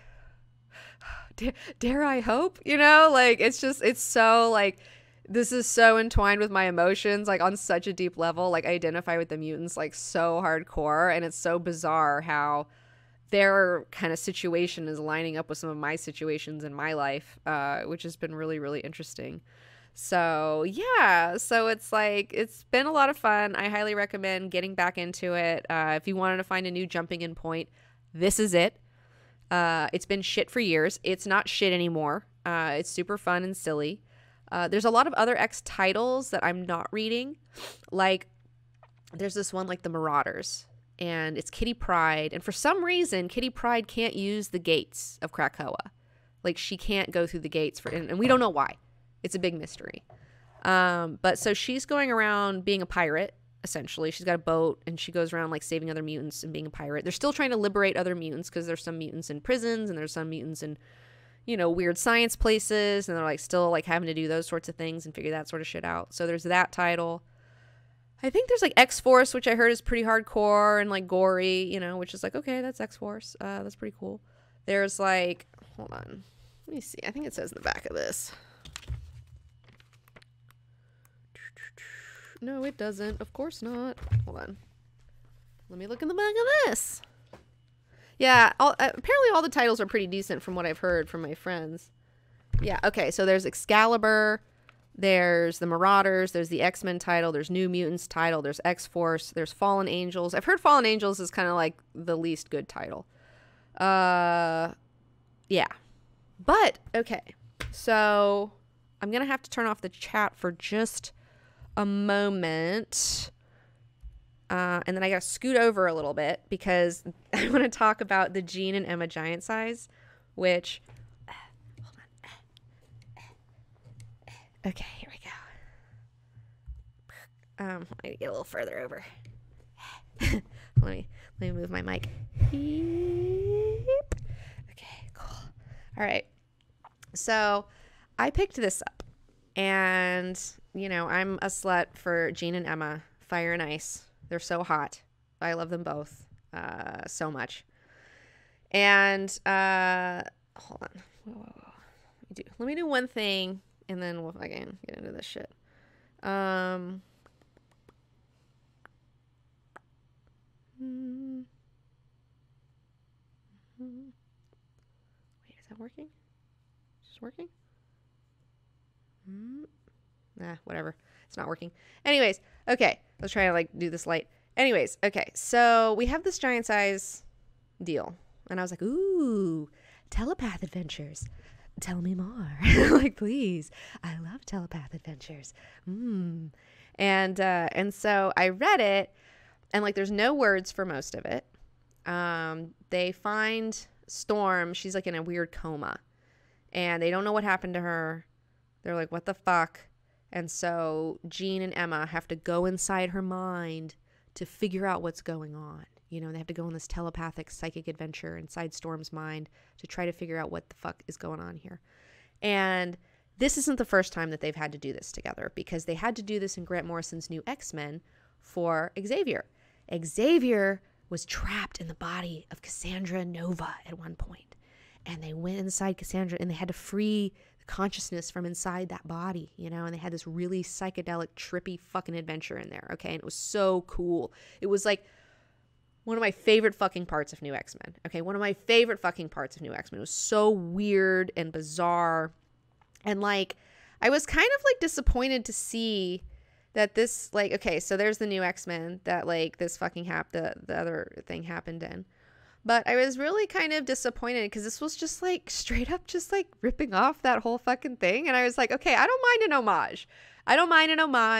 dare I hope, you know, like, it's so like, this is so entwined with my emotions, like on such a deep level. Like, I identify with the mutants like so hardcore, and it's so bizarre how their kind of situation is lining up with some of my situations in my life, which has been really, really interesting. So yeah, so it's like, it's been a lot of fun. I highly recommend getting back into it. If you wanted to find a new jumping in point, this is it. It's been shit for years. It's not shit anymore. It's super fun and silly. There's a lot of other X titles that I'm not reading. Like, there's this one, like The Marauders, and it's Kitty Pryde. And for some reason, Kitty Pryde can't use the gates of Krakoa. Like, she can't go through the gates and we don't know why. It's a big mystery. But so she's going around being a pirate. Essentially, she's got a boat, and she goes around like saving other mutants and being a pirate. They're still trying to liberate other mutants because there's some mutants in prisons, and there's some mutants in, you know, weird science places, and they're like still like having to do those sorts of things and figure that sort of shit out. So there's that title. I think there's like X-Force, which I heard is pretty hardcore and like gory, you know, which is like, okay, that's X-Force. That's pretty cool. There's like, hold on, let me see. I think it says in the back of this. No, it doesn't. Of course not. Hold on. Let me look in the back of this. Yeah, apparently all the titles are pretty decent from what I've heard from my friends. Yeah, okay, so there's Excalibur, there's the Marauders, there's the X-Men title, there's New Mutants title, there's X-Force, there's Fallen Angels. I've heard Fallen Angels is kind of like the least good title. Yeah. But, okay, so I'm going to have to turn off the chat for just a moment. And then I got to scoot over a little bit because I want to talk about the Jean and Emma giant size, which... hold on. Okay, here we go. I need to get a little further over. let me move my mic. Okay, cool. All right. So I picked this up, and you know I'm a slut for Jean and Emma, Fire and Ice. They're so hot. I love them both so much. And hold on. Whoa. Let me do one thing, and then we'll again get into this shit. Wait, is that working? Is this working? Nah, whatever. It's not working. Anyways, okay. Let's try to like do this light. Anyways, okay. So we have this giant size deal. And I was like, ooh, telepath adventures. Tell me more. Like, please. I love telepath adventures. And so I read it, and like there's no words for most of it. They find Storm. She's like in a weird coma. And they don't know what happened to her. They're like, what the fuck? And so Jean and Emma have to go inside her mind to figure out what's going on. You know, they have to go on this telepathic psychic adventure inside Storm's mind to try to figure out what the fuck is going on here. And this isn't the first time that they've had to do this together, because they had to do this in Grant Morrison's New X-Men for Xavier. Xavier was trapped in the body of Cassandra Nova at one point. And they went inside Cassandra and they had to free consciousness from inside that body, you know, and they had this really psychedelic, trippy fucking adventure in there, okay? And it was so cool. It was like one of my favorite fucking parts of New X-Men, okay? One of my favorite fucking parts of New X-Men. It was so weird and bizarre. And like, I was kind of like disappointed to see that this, like, okay, so there's the New X-Men that like this fucking the other thing happened in. But I was really kind of disappointed because this was just like straight up just like ripping off that whole fucking thing. And I was like, okay, I don't mind an homage. I don't mind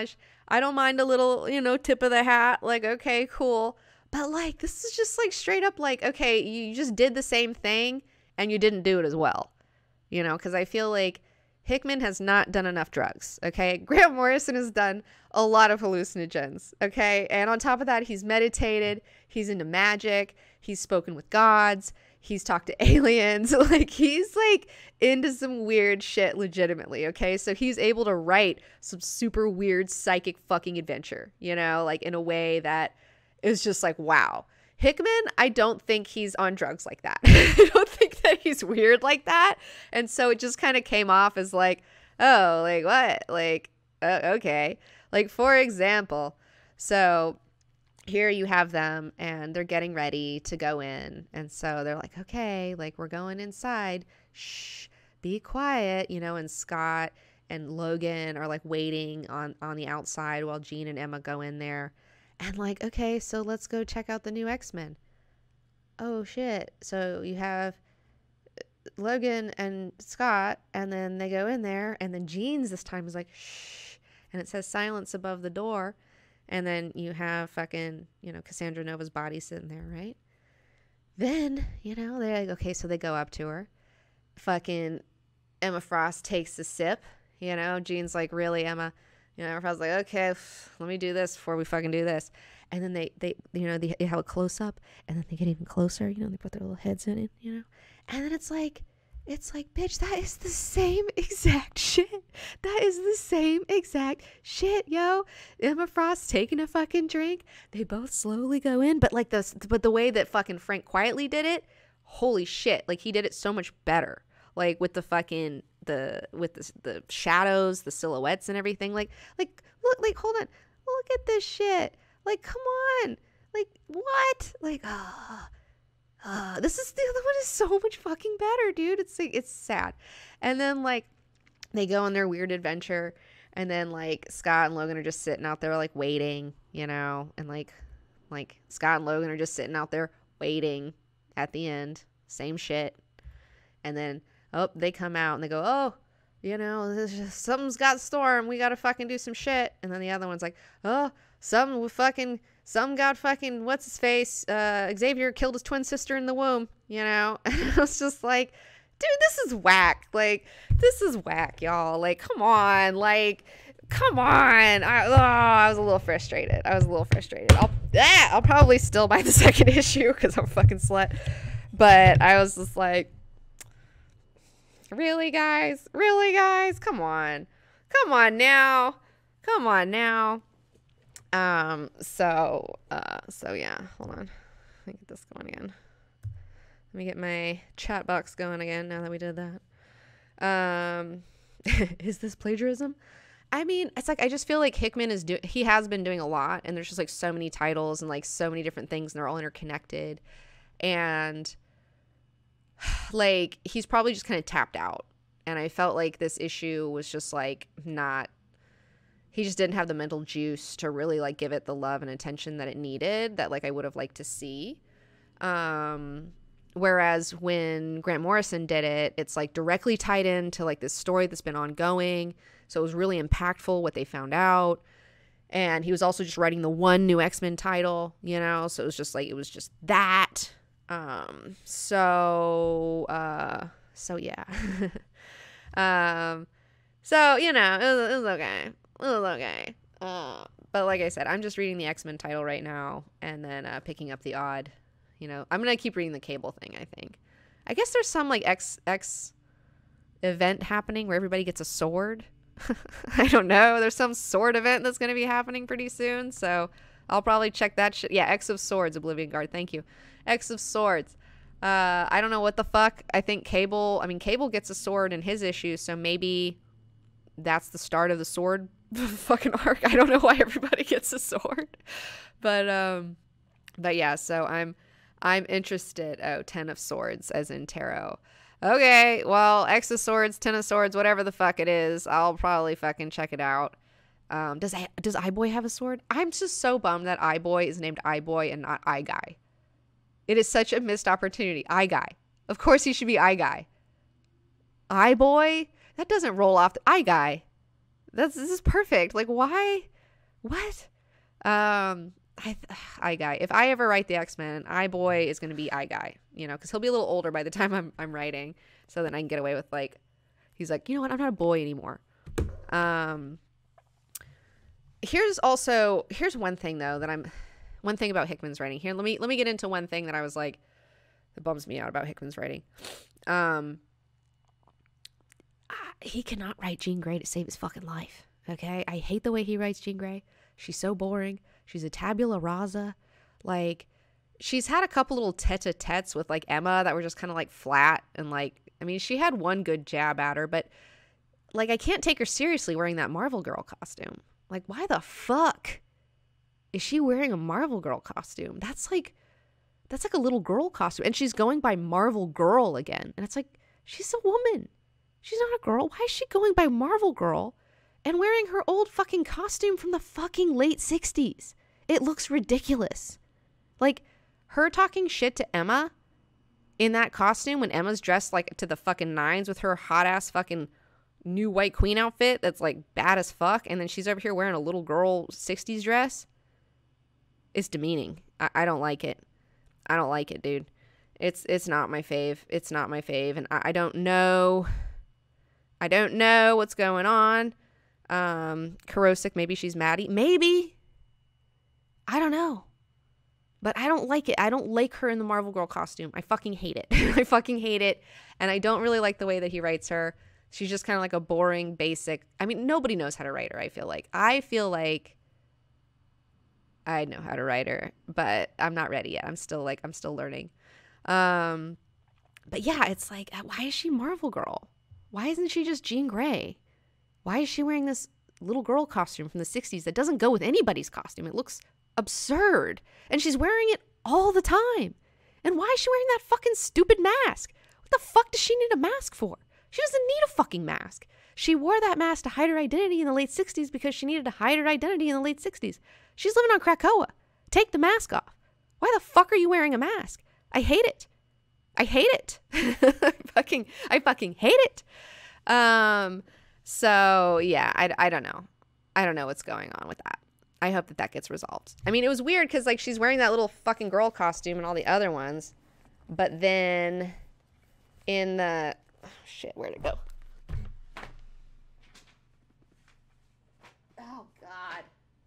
a little, you know, tip of the hat. Like, okay, cool. But like, this is just like straight up like, okay, you just did the same thing and you didn't do it as well. You know, because I feel like Hickman has not done enough drugs. Okay. Grant Morrison has done a lot of hallucinogens. Okay. And on top of that, he's meditated. He's into magic. He's spoken with gods. He's talked to aliens. Like, he's like into some weird shit legitimately. Okay. So he's able to write some super weird psychic fucking adventure, you know, like in a way that is just like, wow. Hickman, I don't think he's on drugs like that. I don't think that he's weird like that. And so it just kind of came off as like, oh, like what? Like, okay. Like, for example, so here you have them and they're getting ready to go in. And so they're like, okay, like we're going inside. Shh, be quiet, you know, and Scott and Logan are like waiting on the outside while Jean and Emma go in there. And like, okay, so let's go check out the New X-Men. Oh shit. So you have Logan and Scott, and then they go in there, and then Jean's this time is like, shh, and it says silence above the door. And then you have fucking, you know, Cassandra Nova's body sitting there, right? Then, you know, they're like, okay, so they go up to her. Fucking Emma Frost takes a sip, you know, Jean's like, really, Emma? You know, Emma Frost's like, okay, let me do this before we fucking do this. And then they you know, they have a close up, and then they get even closer, you know, they put their little heads in it, you know, and then it's like, bitch, that is the same exact shit. That is the same exact shit, yo. Emma Frost taking a fucking drink. They both slowly go in, but like but the way that fucking Frank quietly did it, holy shit. Like, he did it so much better. Like, with the fucking, the shadows, the silhouettes and everything. Like, look, like, hold on. Look at this shit. Like, come on. Like, what? Like, this is, the other one is so much fucking better, dude. It's sad. And then, like, they go on their weird adventure, and then, like, Scott and Logan are just sitting out there, like, waiting, you know, and, like, Scott and Logan are just sitting out there waiting at the end. Same shit. And then, they come out, and they go, oh, you know, something's got storm. We got to fucking do some shit. And then the other one's like, oh, some got fucking, what's his face? Xavier killed his twin sister in the womb, you know? And I was just like, dude, this is whack. Like, this is whack, y'all. Like, come on. Like, come on. I was a little frustrated. I'll probably still buy the second issue because I'm a fucking slut. But I was just like, really, guys? Come on now. So yeah, hold on. Let me get this going again. Let me get my chat box going again now that we did that. Is this plagiarism? I mean, it's like, I just feel like Hickman he has been doing a lot, and there's just like so many titles and like so many different things, and they're all interconnected. And like, he's probably just kind of tapped out. And I felt like this issue was just like he just didn't have the mental juice to really like give it the love and attention that it needed, that like I would have liked to see. Whereas when Grant Morrison did it, it's like directly tied into like this story that's been ongoing. So it was really impactful what they found out. And he was also just writing the one new X-Men title, you know? So it was just that. So yeah. So, you know, it was okay. But like I said, I'm just reading the X-Men title right now, and then picking up the odd, you know, I'm going to keep reading the Cable thing, I think. I guess there's some like X event happening where everybody gets a sword. I don't know. There's some sword event that's going to be happening pretty soon, so I'll probably check that shit. Yeah, X of Swords, Oblivion Guard. Thank you. X of Swords. I don't know what the fuck. I think Cable gets a sword in his issue, so maybe that's the start of the sword fucking arc. I don't know why everybody gets a sword. But yeah, so I'm interested. Oh, 10 of Swords as in tarot. Okay, well, X of Swords, 10 of Swords, whatever the fuck it is, I'll probably fucking check it out. Does iBoy have a sword? I'm just so bummed that iBoy is named iBoy and not iGuy. It is such a missed opportunity. iGuy. Of course he should be iGuy. iBoy? That doesn't roll off. iGuy. This is perfect. Like, why? What? iGuy. If I ever write the X-Men, iBoy is going to be iGuy, you know, because he'll be a little older by the time I'm writing, so then I can get away with, like, he's like, you know what, I'm not a boy anymore. Here's one thing though one thing about Hickman's writing. Here, let me get into one thing that I was like, that bums me out about Hickman's writing. He cannot write Jean Grey to save his fucking life. Okay, I hate the way he writes Jean Grey. She's so boring. She's a tabula rasa. Like, she's had a couple little tete-a-tetes with like Emma that were just kind of like flat, and like, I mean, she had one good jab at her, but like, I can't take her seriously wearing that Marvel Girl costume. Like, why the fuck is she wearing a Marvel Girl costume? That's like a little girl costume, and she's going by Marvel Girl again, and it's like, she's a woman. She's not a girl. Why is she going by Marvel Girl and wearing her old fucking costume from the fucking late 60s? It looks ridiculous. Like, her talking shit to Emma in that costume when Emma's dressed like to the fucking nines with her hot ass fucking new White Queen outfit that's like bad as fuck, and then she's over here wearing a little girl 60s dress. It's demeaning. I don't like it. I don't like it, dude. It's not my fave. It's not my fave, and I don't know. I don't know what's going on. Karosik, maybe she's Maddie. Maybe. I don't know. But I don't like it. I don't like her in the Marvel Girl costume. I fucking hate it. I fucking hate it. And I don't really like the way that he writes her. She's just kind of like a boring, basic. I mean, nobody knows how to write her, I feel like. I feel like I know how to write her, but I'm not ready yet. I'm still learning. But yeah, it's like, why is she Marvel Girl? Why isn't she just Jean Grey? Why is she wearing this little girl costume from the 60s that doesn't go with anybody's costume? It looks absurd. And she's wearing it all the time. And why is she wearing that fucking stupid mask? What the fuck does she need a mask for? She doesn't need a fucking mask. She wore that mask to hide her identity in the late 60s because she needed to hide her identity in the late 60s. She's living on Krakoa. Take the mask off. Why the fuck are you wearing a mask? I hate it. I hate it. I fucking hate it. So yeah, I don't know. I don't know what's going on with that. I hope that gets resolved. I mean, it was weird because like she's wearing that little fucking girl costume and all the other ones, but then in the shit, where'd it go? Oh God.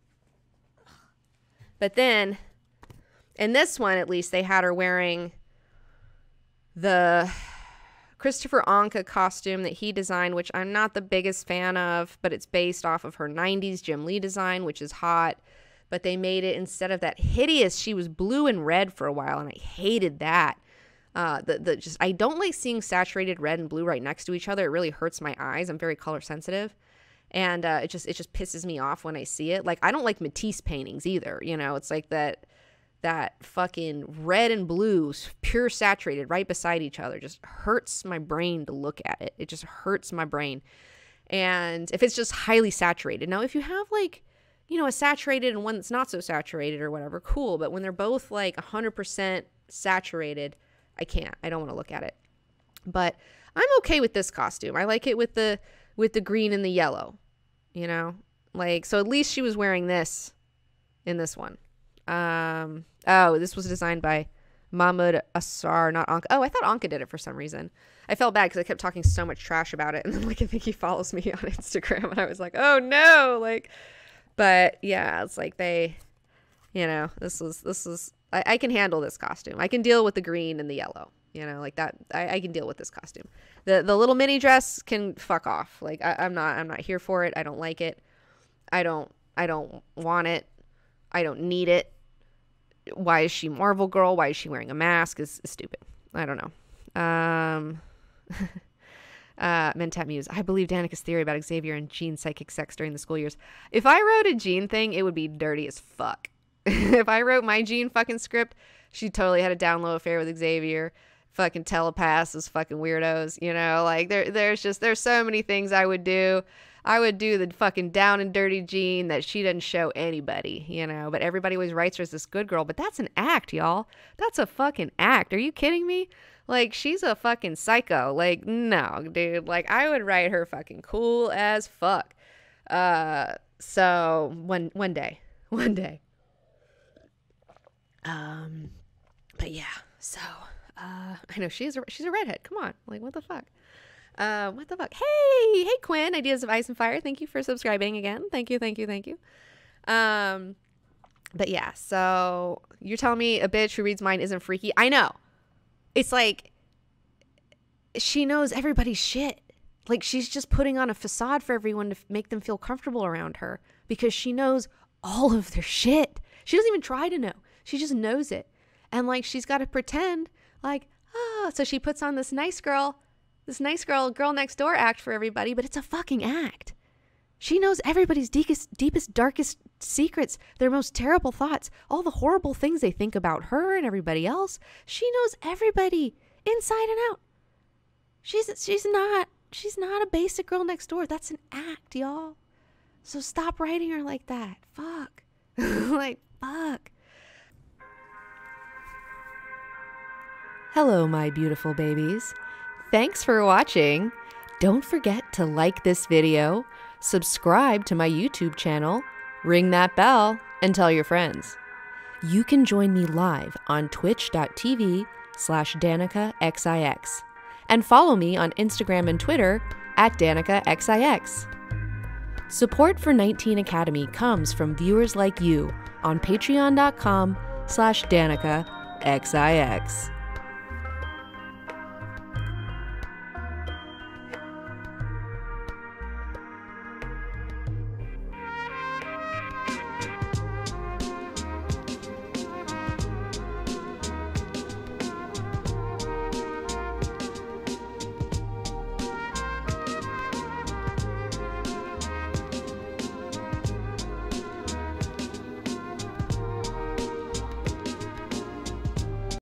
But then in this one, at least, they had her wearing the Christopher Anka costume that he designed, which I'm not the biggest fan of, but it's based off of her 90s Jim Lee design, which is hot. But they made it, instead of that hideous, she was blue and red for a while, and I hated that. I don't like seeing saturated red and blue right next to each other. It really hurts my eyes. I'm very color sensitive. And it just pisses me off when I see it. Like, I don't like Matisse paintings either. You know, it's like that fucking red and blue, pure saturated right beside each other, just hurts my brain to look at it. It just hurts my brain. And if it's just highly saturated. Now, if you have like, you know, a saturated and one that's not so saturated or whatever, cool. But when they're both like 100% saturated, I don't want to look at it. But I'm okay with this costume. I like it with the green and the yellow, you know, like, so at least she was wearing this in this one. Oh, this was designed by Mahmoud Asrar, not Anka. Oh, I thought Anka did it for some reason. I felt bad because I kept talking so much trash about it. And then like, I think he follows me on Instagram and I was like, oh no, like, but yeah, it's like they, you know, this was, I can handle this costume. I can deal with the green and the yellow, you know, like that. I can deal with this costume. The little mini dress can fuck off. Like I'm not here for it. I don't like it. I don't want it. I don't need it. Why is she Marvel Girl? Why is she wearing a mask? Is stupid. I don't know. Mentat Muse. I believe Danika's theory about Xavier and Jean's psychic sex during the school years. If I wrote a Jean thing, it would be dirty as fuck. If I wrote my Jean fucking script, she totally had a down low affair with Xavier. Fucking telepaths as fucking weirdos, you know, like there's so many things I would do. I would do the fucking down and dirty Jean that she doesn't show anybody, you know, but everybody always writes her as this good girl, but that's an act, y'all. That's a fucking act. Are you kidding me? Like, she's a fucking psycho. Like, no, dude, like I would write her fucking cool as fuck. So one day. But yeah, so, I know she's a redhead. Come on. Like, what the fuck? Hey Quinn, Ideas of Ice and Fire. Thank you for subscribing again. Thank you. But yeah, so you're telling me a bitch who reads mine isn't freaky? I know. It's like, she knows everybody's shit. Like, she's just putting on a facade for everyone to make them feel comfortable around her because she knows all of their shit. She doesn't even try to know. She just knows it. And like, she's got to pretend like, oh, so she puts on this nice girl next door act for everybody, but it's a fucking act. She knows everybody's deepest, darkest secrets, their most terrible thoughts, all the horrible things they think about her and everybody else. She knows everybody inside and out. She's not a basic girl next door. That's an act, y'all. So stop writing her like that. Fuck. Like, fuck. Hello, my beautiful babies. Thanks for watching. Don't forget to like this video, subscribe to my YouTube channel, ring that bell, and tell your friends. You can join me live on twitch.tv/DanikaXIX and follow me on Instagram and Twitter @DanikaXIX. Support for 19 Academy comes from viewers like you on patreon.com/DanikaXIX.